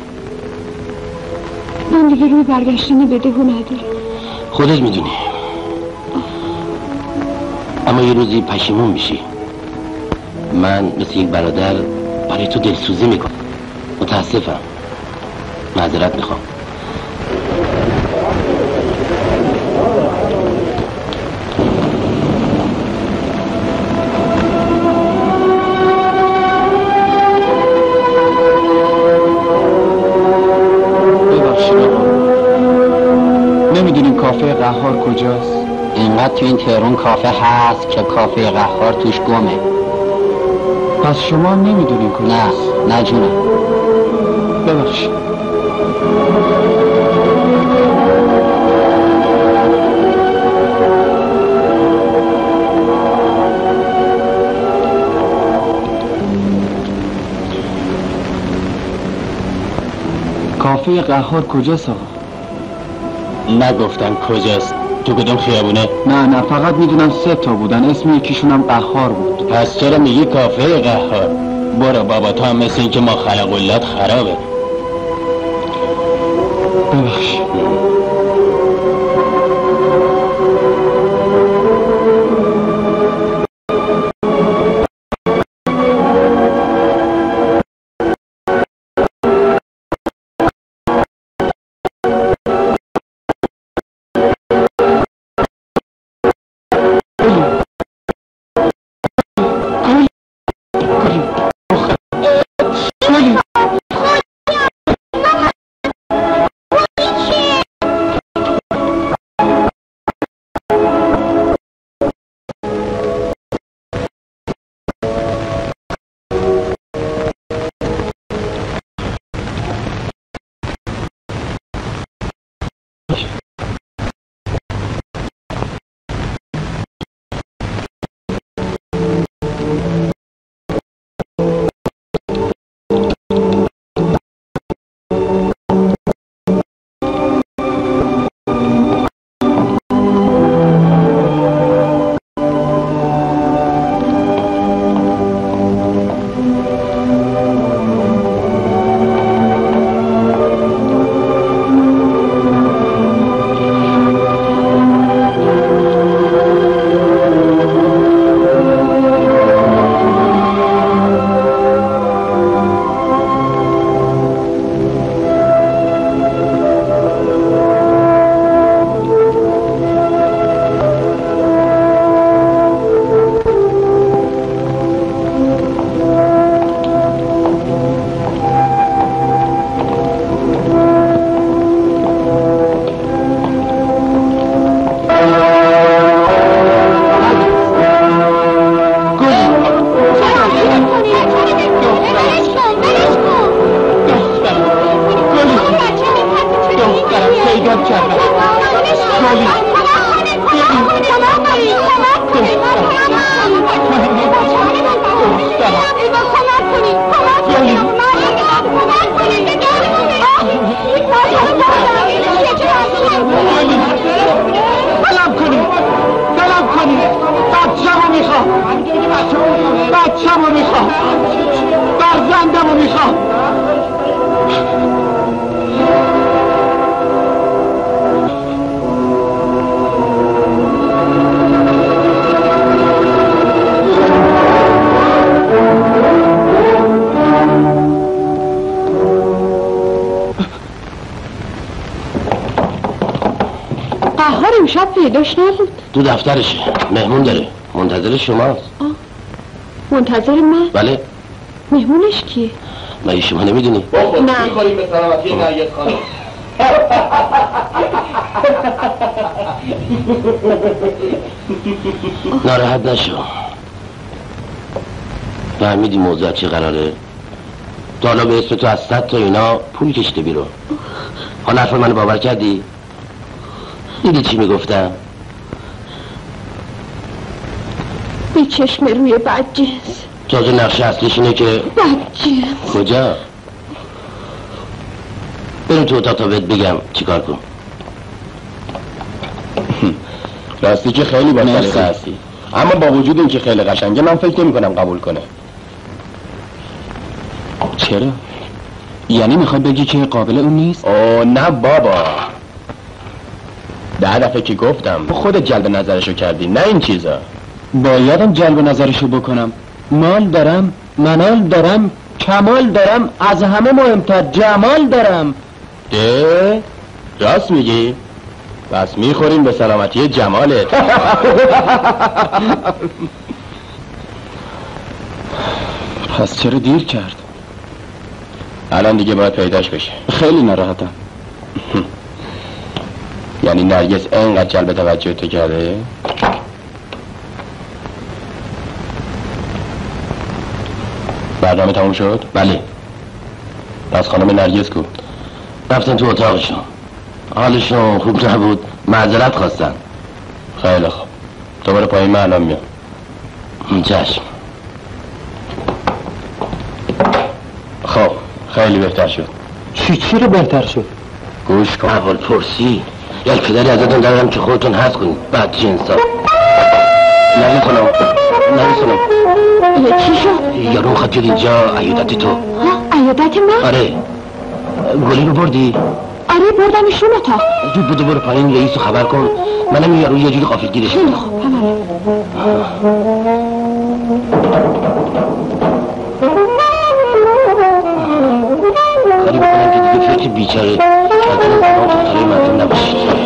من دیگه روی برگشتن به دهو ندارم. خودت میدونی، اما یه روزی پشیمون میشی. من مثل یک برادر برای تو دلسوزی میکنم. متاسفم، معذرت میخوام. نمیدونیم کافه قهار کجاست؟ اینقدر تو این تهران کافه هست که کافه قهار توش گمه. پس شما نمیدونین کجاست؟ نه جونم. ببخشید. کافه قهار کجاست آقا؟ نگفتن کجاست. تو کدوم خیابونه؟ نه فقط میدونم 3 تا بودن، اسم یکیشون هم قهار بود. پس چرا میگی کافه قهار؟ برو بابا، تو هم مثل این که ما خلق اللت خرابه. ببخشید. دخترم بچه‌مو میخوام، فرزندمو میخوام. قهار امشب پیداش نبود. تو دفترشه، مهمون داره، منتظر شماست. منتظر من؟ بله. مهمونش کیه؟ مگه شما نمیدونی؟ نه. میخوریم به سلامتی نرگس خانم. ناراحت نشو. فهمیدی موضوع چی قراره؟ تا حالا به اسم تو از 100 تا اینا پول کشته بیرون. حالا حرف منو باور کردی؟ دیدی چی میگفتم؟ بی چشم روی بدجنس. تازه نقشه اصلیش اینه که بدجنس. کجا؟ بریم تو اتاق تا بهت بگم چیکار کن. راستی که خیلی با سلیقه هستی، اما با وجود اینکه خیلی قشنگه من فکر نمی کنم قبول کنه. چرا؟ یعنی میخواد بگی که قابل اون نیست؟ اوه نه بابا، 10 دفعه که گفتم خودت جلب نظرشو کردی، نه این چیزا. بایدم جلب نظرشو بکنم. مال دارم، منال دارم، کمال دارم، از همه مهمتر جمال دارم. راست میگی؟ بس میخوریم به سلامتی جمالت. پس چرا دیر کرد؟ الان دیگه باید پیداش بشه. خیلی ناراحتم. یعنی نرگس اینقدر جلب توجه تو کرده؟ برنامه تموم شد؟ بله. پس خانم نرگس کو؟ رفتن تو اتاقشون، حالشون خوب نبود، معذرت خواستن. خیلی خوب، تو برو پایین، من الان میام. چشم. خب خیلی بهتر شد. چی رو بهتر شد؟ گوش کن. اول پرسی یک پدری ازتون دارم که خودتون هست کنید. بعد جنسا نگه کنم چی شد؟ یارو خواهد جد اینجا عیادت تو. عیادت من؟ آره. گلی رو بردی؟ آره بردمشون اتاق. زود بودو برو پایین رئیس رو خبر کن، منم یارو یه جوری غافلگیرش خیلی خوب. کاری بکنم که دیگه فکر بیچاره کردن زمان دخترهای مردم نباشید.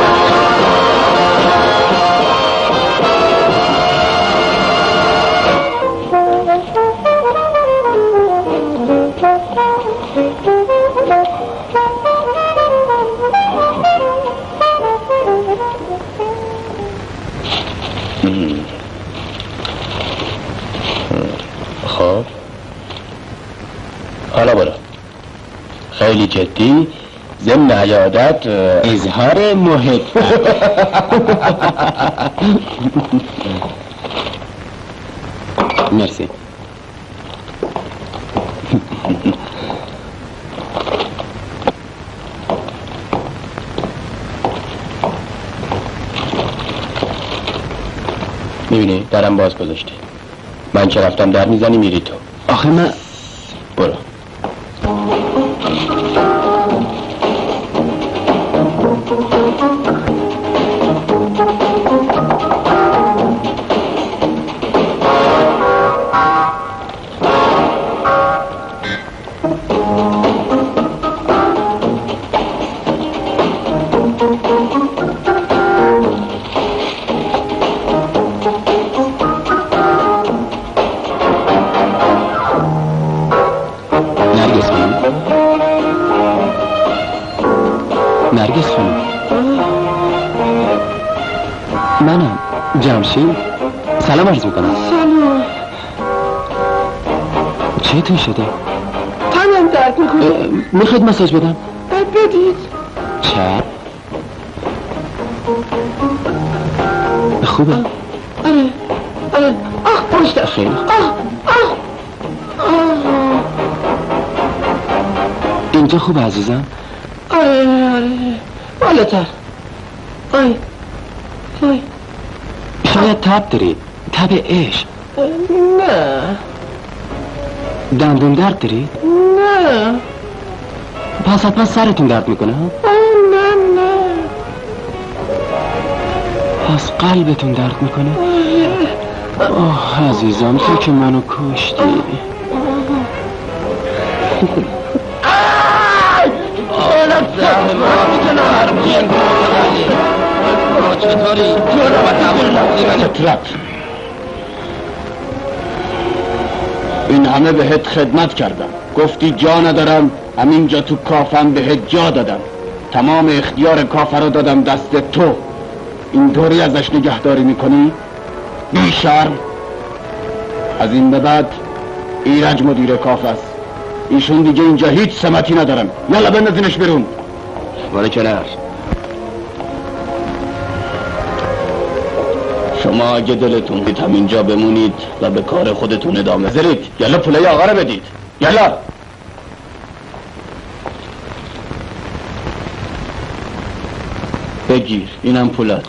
خب حالا برو. خیلی جدی ضمن عیادت اظهار محبت. مرسی. میبینی درم باز گذاشتی، من که رفتم در میزنی میری تو. آخه من برو. نرگس خانم، منم جمشید. سلام عرض میکنم. سلام. چطور شده؟ تنم درد میکنه. میخواید مساج بدم؟ بدید. چه؟ خوبه؟ آره. آه پشت. خیلی خوب. اینجا خوبه عزیزم؟ آره. بالاتر. شاید تب دارید، تب عشق. نه. دندون درد دارید؟ نه. پس حتما سرتون درد میکنه ها؟ نه. پس قلبتون درد میکنه؟ آه عزیزم تو که منو کشتی. این همه بهت خدمت کردم، گفتی جا ندارم، همینجا تو کافم بهت جا دادم، تمام اختیار کافه رو دادم دست تو، اینطوری ازش نگهداری میکنی؟ بی شرم. از این به بعد ایرج مدیر کافه است، ایشون دیگه اینجا هیچ سمتی ندارم. یالا بندازینش بیرون. بارکالله. شما اگه دلتون دید همینجا بمونید و به کار خودتون ادامه بدید، یالا پولای آقا رو بدید. یالا. بگیر، اینم پولات.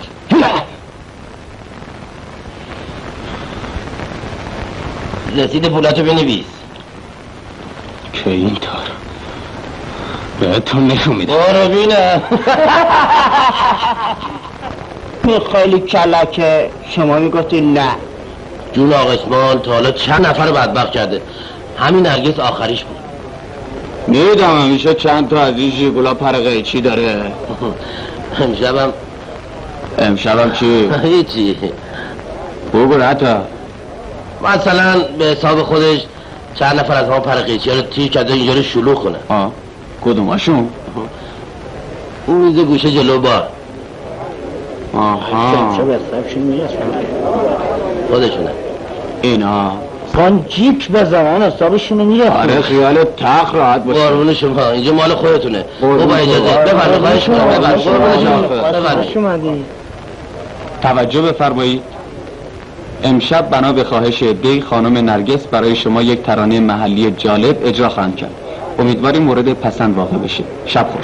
رسید پولاتو بنویس. که اینطور بهتون نشون میده. برو بینم. خیلی کلکه. شما میگفتی نه. جون آقا اسمال تا حالا چند نفر رو بدبخت کرده، همین نرگس آخریش بود. میدم همیشه چند تا از این ژیگولا پر قیچی داره. امشبم چی؟ هیچی. بگو حتی مثلا به حساب خودش چند نفر از ما پر قیچی رو تیر کرده اینجا رو شلوغ کنه. کدوماشون؟ اون میز گوشه جلو بار. آها خودشونه اینا. خان جیک بزنن حسابشونو میره. آره خیال تخ راحت باشه. قربون شما، اینجا مال خودتونه. با اجازه بفرمایید. خواهش می‌کنم. توجه بفرمایید. امشب بنا به خواهش عده‌ای خانم نرگس برای شما یک ترانه محلی جالب اجرا خواهند کرد. امیدواریم مورد پسند واقع بشه. شب خوش.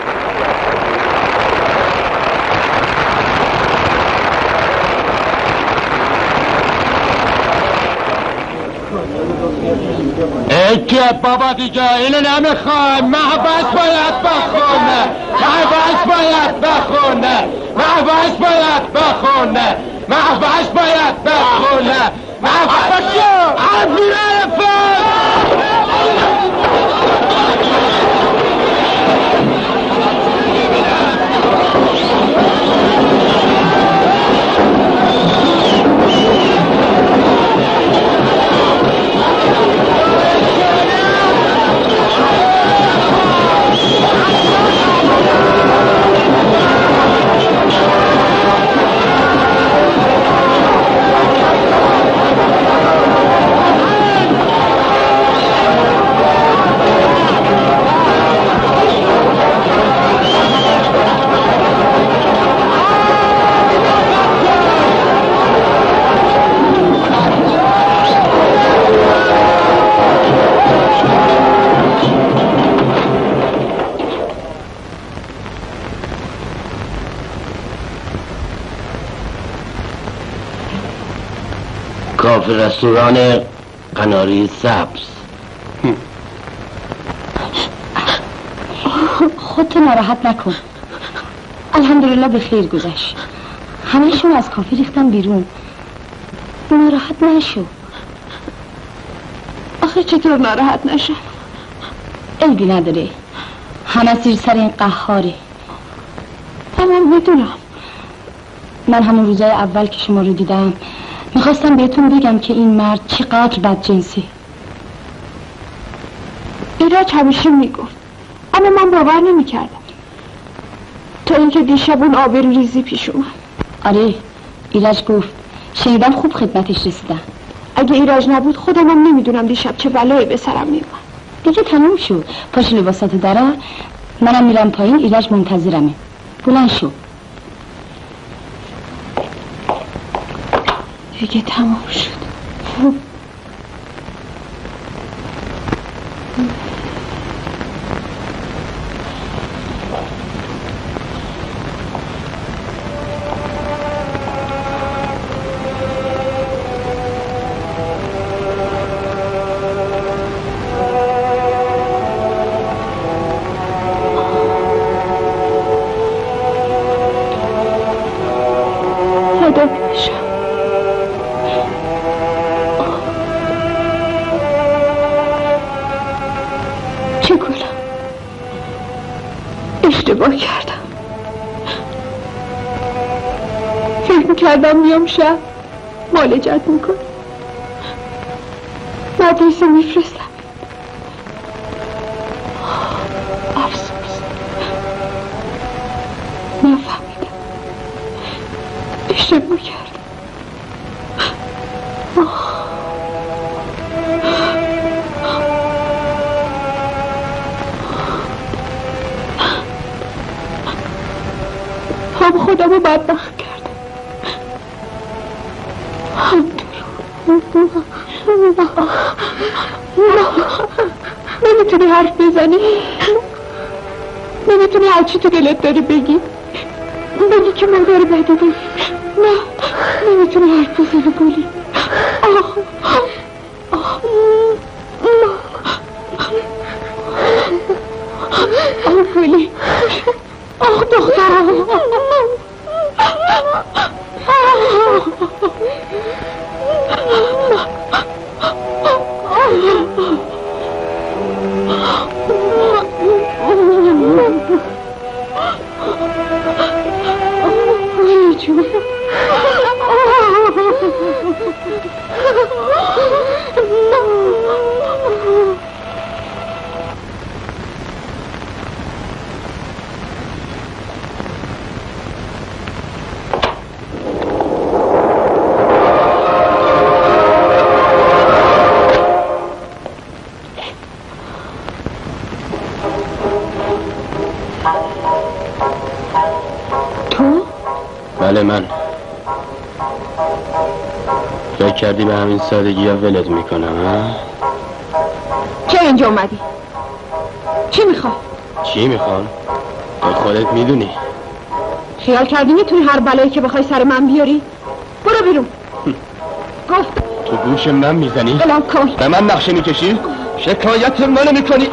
که بابا دیگه اینو نمیخوایم. محبس باید بخونه. محبس باید بخونه. محبس باید بخونه. محبس باید بخونه. محبس کافه رستوران قناری سبز. خودتو ناراحت نکن. الحمدلله به خیر گذشت. همه‌شون از کافه ریختن بیرون. ناراحت نشو. آخه چطور ناراحت نشم؟ عیبی نداره. همه زیر سر این قهاره. من میدونم. من همون روزای اول که شما رو دیدم میخواستم بهتون بگم که این مرد چقدر بدجنسه. ایرج همیشه میگفت، اما من باور نمیکردم تا اینکه دیشب اون آبروریزی پیش اومد. آره ایرج گفت. شنیدم خوب خدمتش رسیدم. اگه ایرج نبود خودمم نمیدونم دیشب چه بلایی به سرم میومد. دیگه تموم شد. پاش لباساتو درار، منم میرم پایین. ایرج منتظرمه. بلند شو. دیگه تمام شد. اشتباه کردم. فکر میکردم میام شب معالجت میکنم، مدرسه میفرستم. افسوس، نفهمیدم، اشتباه کردم. هم خودم رو بدبخت کردم، هم نمیتونی حرف بزنی، نمیتونی هرچی تو دلت داری بگی که مادر بدی بگی. نه، نمیتونی حرف بزنی گلی. گلی، دخترم. بله من. فکر کردی به همین سادگی ها ولت میکنم ها؟ چه اینجا اومدی؟ چی میخوای؟ چی میخوام؟ تو خودت میدونی. خیال کردی میتونی هر بلایی که بخوای سر من بیاری؟ برو بیرون. گفت تو گوش من میزنی؟ اعلام کن. به من نقشه میکشی؟ شکایت منو میکنی؟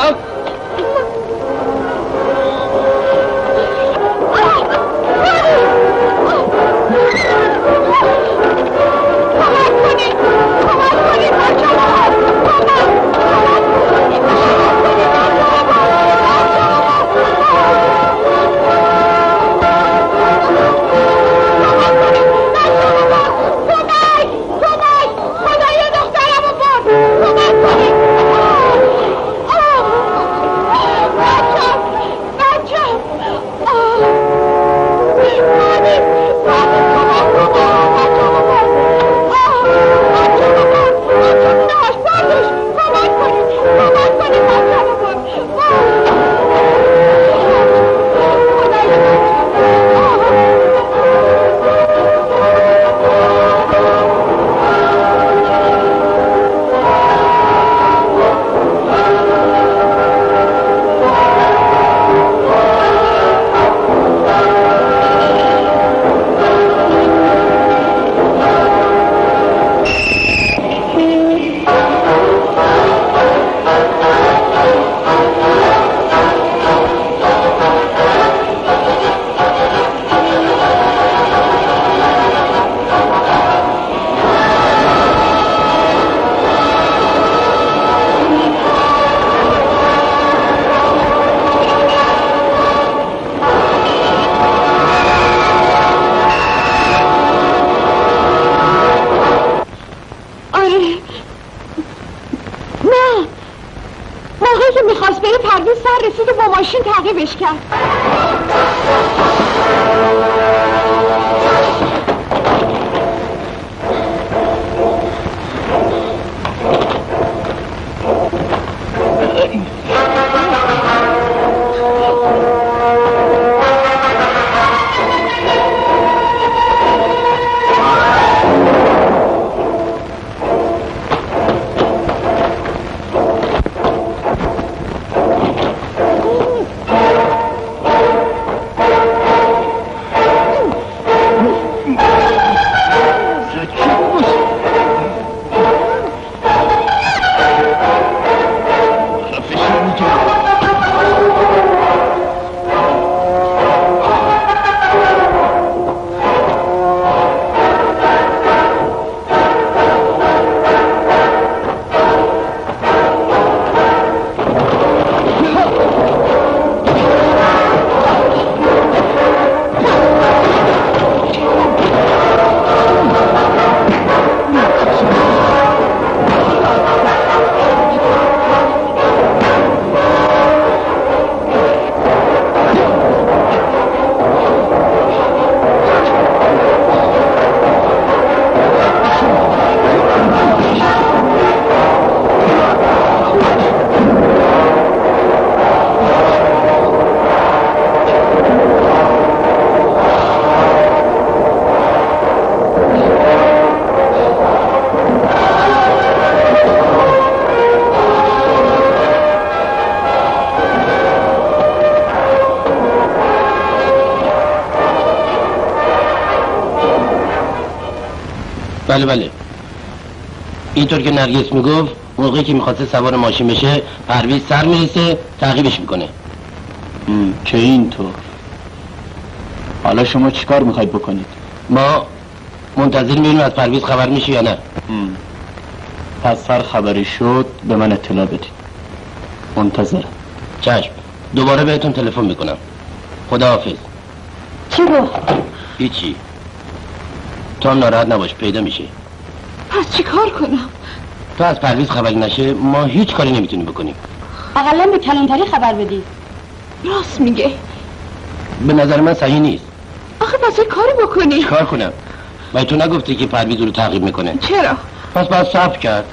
ماشین تعقیبش کرد. بله بله، اینطور که نرگس میگفت موقعی که میخواسته سوار ماشین بشه پرویز سر میرسه تعقیبش میکنه. که اینطور. حالا شما چیکار میخواید بکنید؟ ما منتظر میبینیم از پرویز خبر میشه یا نه. پس هر خبری شد به من اطلاع بدید. منتظرم. چشم، دوباره بهتون تلفن میکنم. خداحافظ. چی گفت؟ هیچی. تو هم ناراحت نباش، پیدا میشه. پس چی کار کنم؟ تو از پرویز خبری نشه ما هیچ کاری نمیتونیم بکنیم. اقلا به کلانتری خبر بدی. راست میگه. به نظر من صحیح نیست. آخه پس یه کاری بکنی. کار کنم؟ باید تو نگفتی که پرویز رو تعقیب میکنه. چرا؟ پس باید صبر کرد.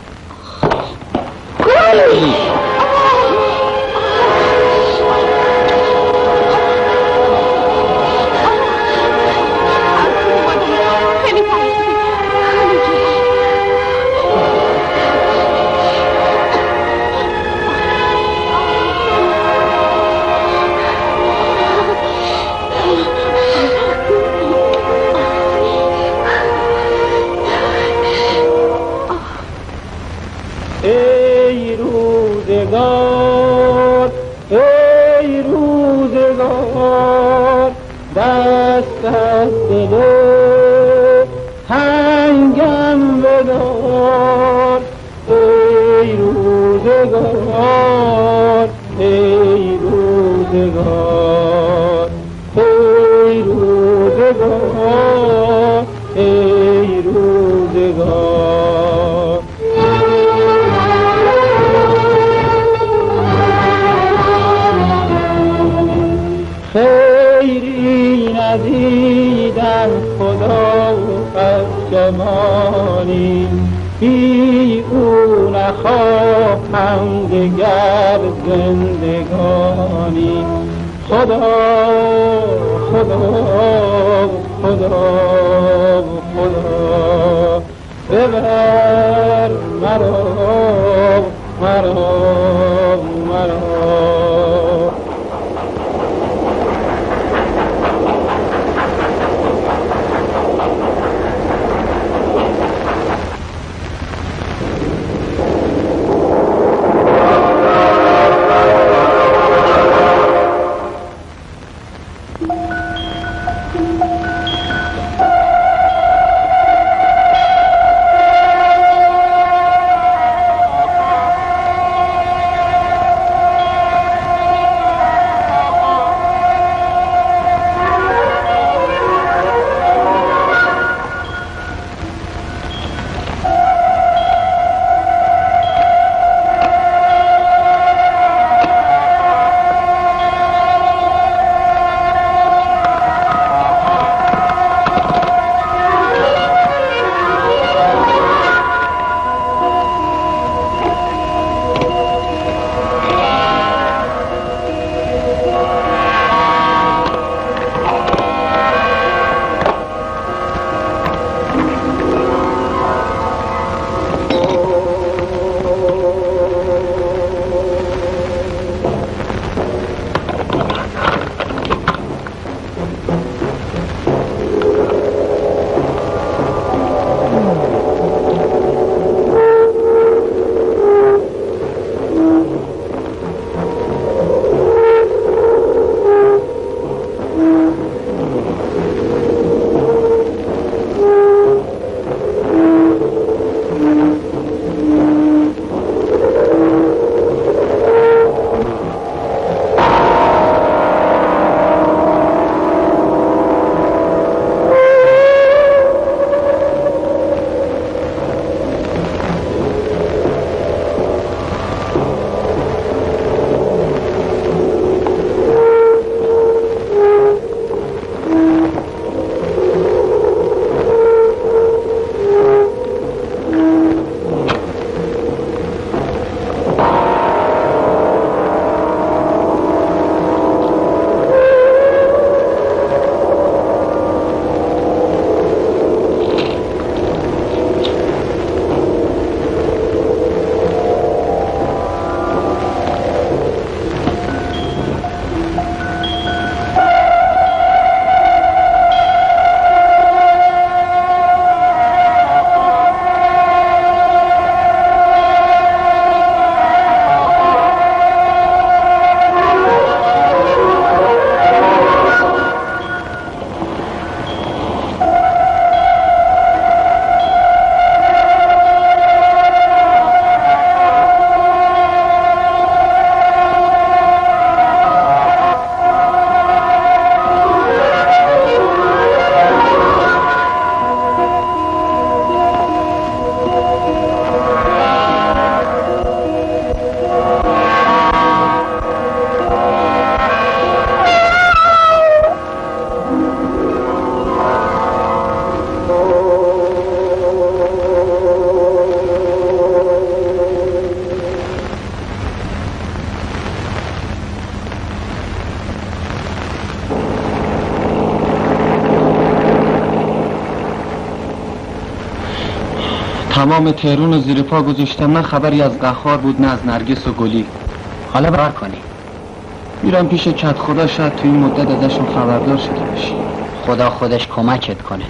تمام تهرون رو زیر پا گذاشتم، نه خبری از قهار بود نه از نرگس و گلی. حالا بار کنی. میرم پیش کت خدا، شاید تو این مدت ازشون خبردار شده باشی. خدا خودش کمکت کنه.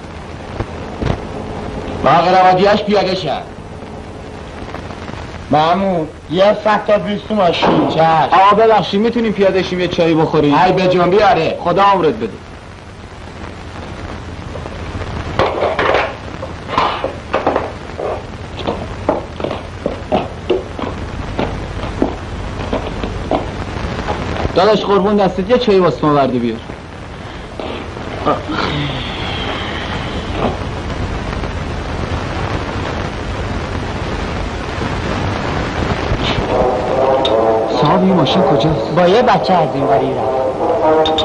باقرامادیاش پیاده شد. مامو یه سخت بیست تو ماشین. چشم. آقا ببخشید میتونیم پیاده شیم یه چایی بخوریم؟ ای به جان بیاره. خدا عمرت بده. داداش قربون دستت یه چایی واسه ما ورده بیار. صاحب این ماشین کجاست؟ با یه بچه از این وری رفت.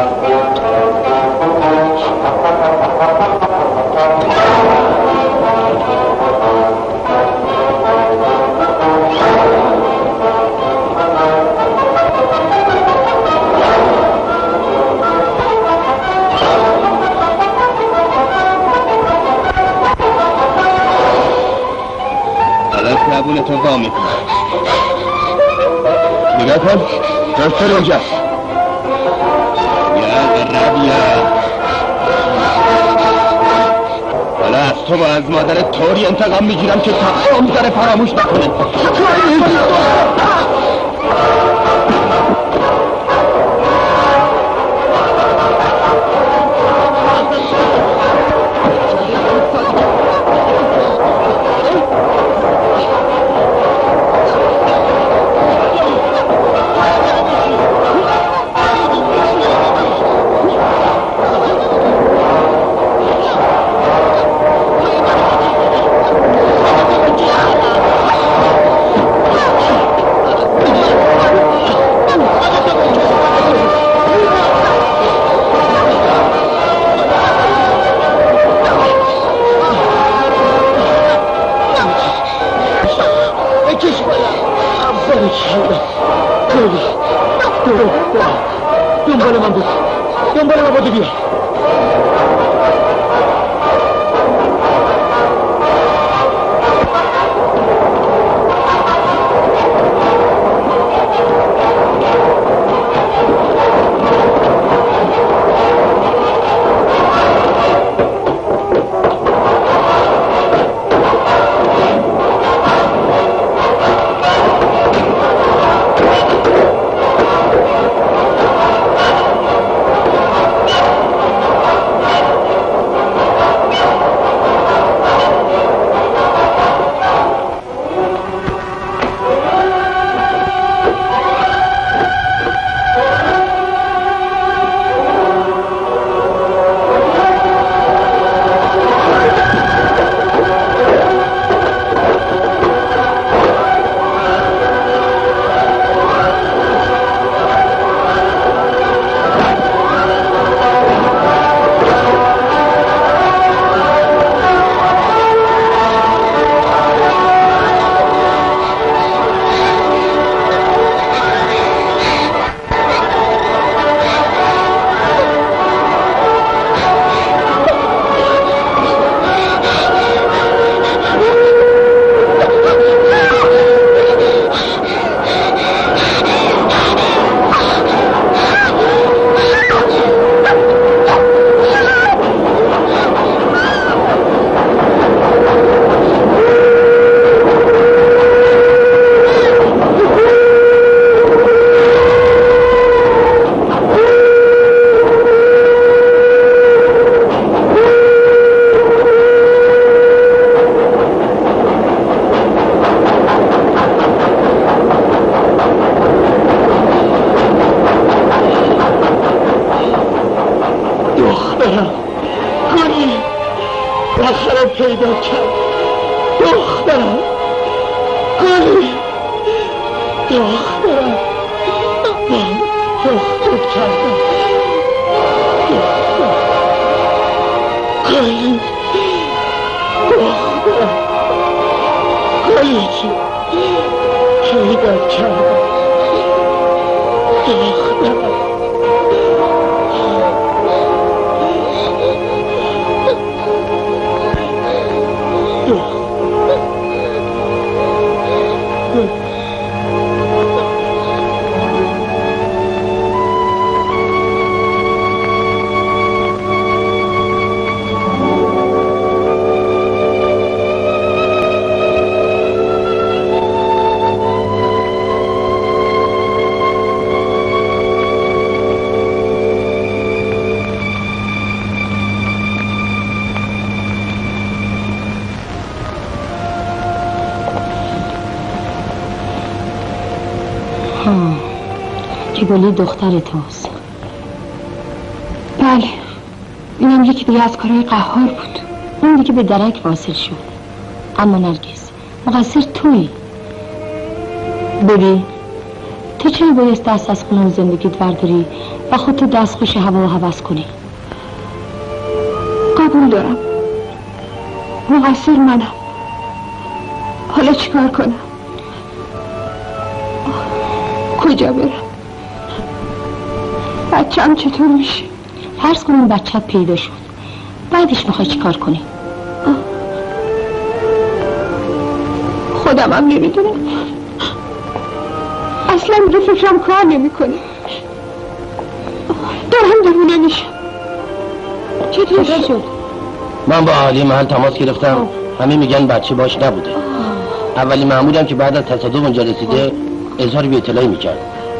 تو با میکنه. نگاه کن دکتر اونجاست. یا ربیه حالا از تو با از مادر طوری انتقام میگیرم که تا عمر داره فراموش نکنه. دنبال من بود بیا. پیدا کرد دخترم گلی دخترم دختر کردم گلی دخترم گلی پیدا کردم دخترم که گلی دختر توست. بله، اینم یکی دیگه از کارهای قهار بود. اون دیگه به درک واصل شد. اما نرگس، مقصر تویی. ببین، تو چرا باید دست از خونه زندگیت برداری و خودتو دستخوش هوا و هوس کنی؟ قبول دارم، مقصر منم. حالا چیکار کنم؟ کجا برم؟ بچه‌م چطور میشه؟ فرض کن اون بچه‌ت پیدا شد، بعدش میخوای چیکار کنی؟ خودم هم نمیدونم، اصلا دیگه فکرم کار نمیکنه. دارم دیوونه میشم. چطور شد؟ من با اهالی محل تماس گرفتم، همه میگن بچه باش نبوده. اولی مأمورم که بعد از تصادف اونجا رسیده اظهار بی اطلاعی میکرد.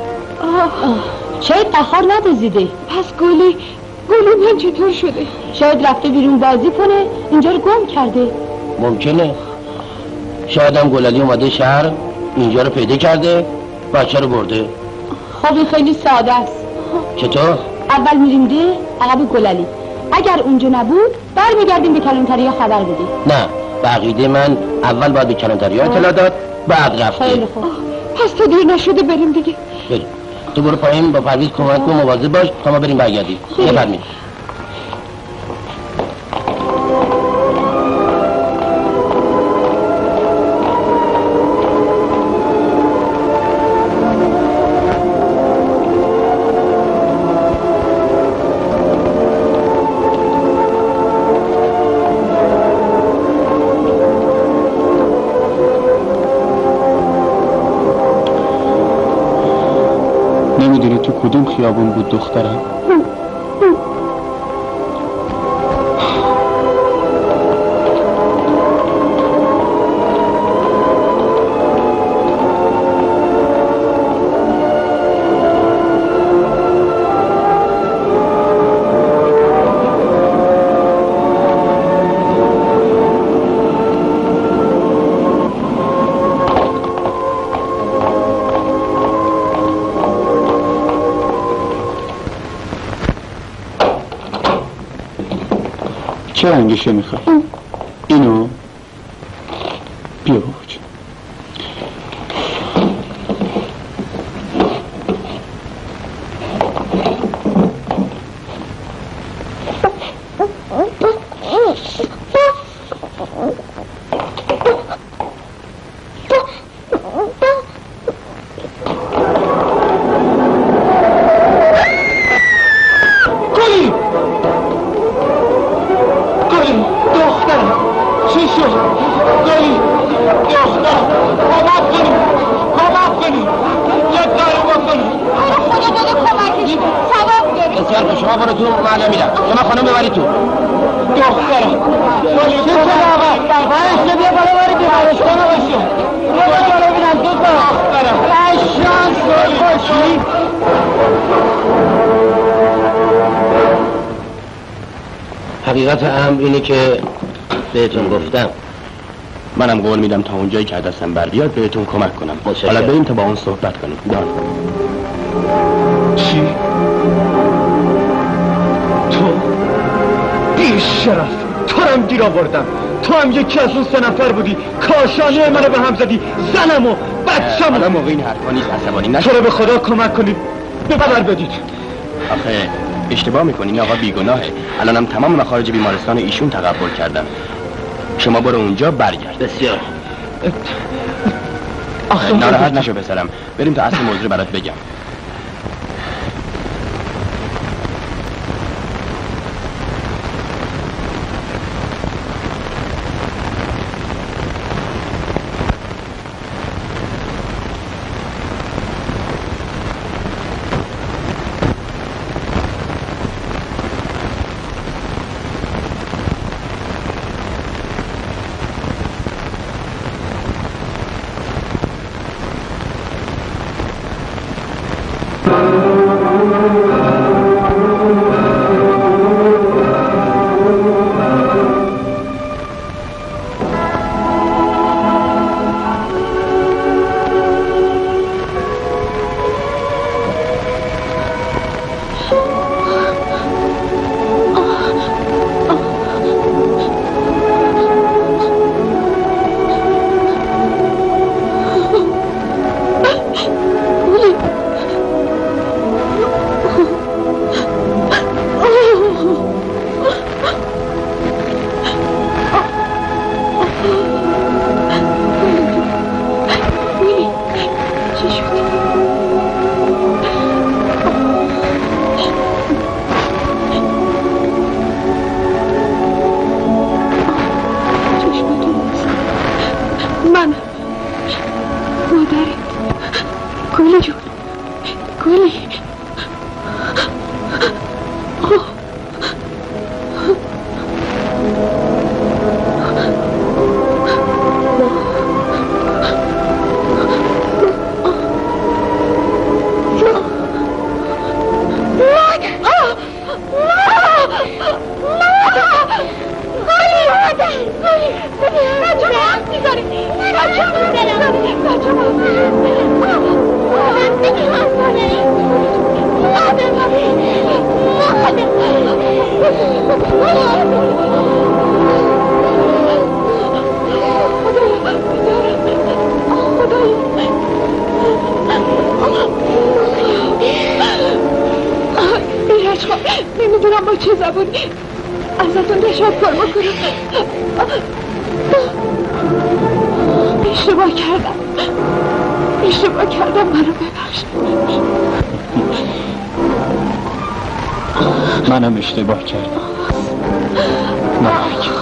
شاید قهار ندزدیده. پس گلی من چطور شده؟ شاید رفته بیرون بازی کنه، اینجا رو گم کرده. ممکنه. شاید هم گلالی اومده شهر، اینجا رو پیدا کرده، بچه رو برده. خب این خیلی ساده است. چطور؟ اول میریم ده عقب گلالی، اگر اونجا نبود برمیگردیم به کلانتریا خبر بدیم. نه، به عقیده من اول باید به کلانتریا اطلاع داد، بعد رفته. خیلی خوب. پس تا دیر نشده بریم دیگه. بریم. تو برو پایین با پرویز کمک کن، مواظب باش تا ما بریم برگردیم. بفرمایید. نمیدونی تو کدوم خیابون بود دخترم؟ چه رنگشه میخوای؟ اینو؟ بیا باباچه. حقیقت امر اینه که بهتون گفتم. منم قول میدم تا اونجایی که دستم بر بیاد بهتون کمک کنم. حالا بریم تا با اون صحبت کنیم. دان. چی؟ تو بی شرف، تو هم گیر آوردم. تو هم یکی از اون 3 نفر بودی، کاشانه منو به هم زدی، زنم و بچم. حالا موقع این حرفا نیست، عصبانی نشو. تو رو به خدا کمک کنید، به خبر بدید. آخه اشتباه میکنین، آقا بیگناهه. الانم تمام مخارج بیمارستان ایشون تقبل کردن. شما برو اونجا برگرد. بسیار. ناراحت نشو پسرم، بریم تا اصل موضوع برات بگم. نمیدونم با چه زبونی ازتون تشکر بکنم. اشتباه کردم منو ببخشید. منم اشتباه کردم. مرگ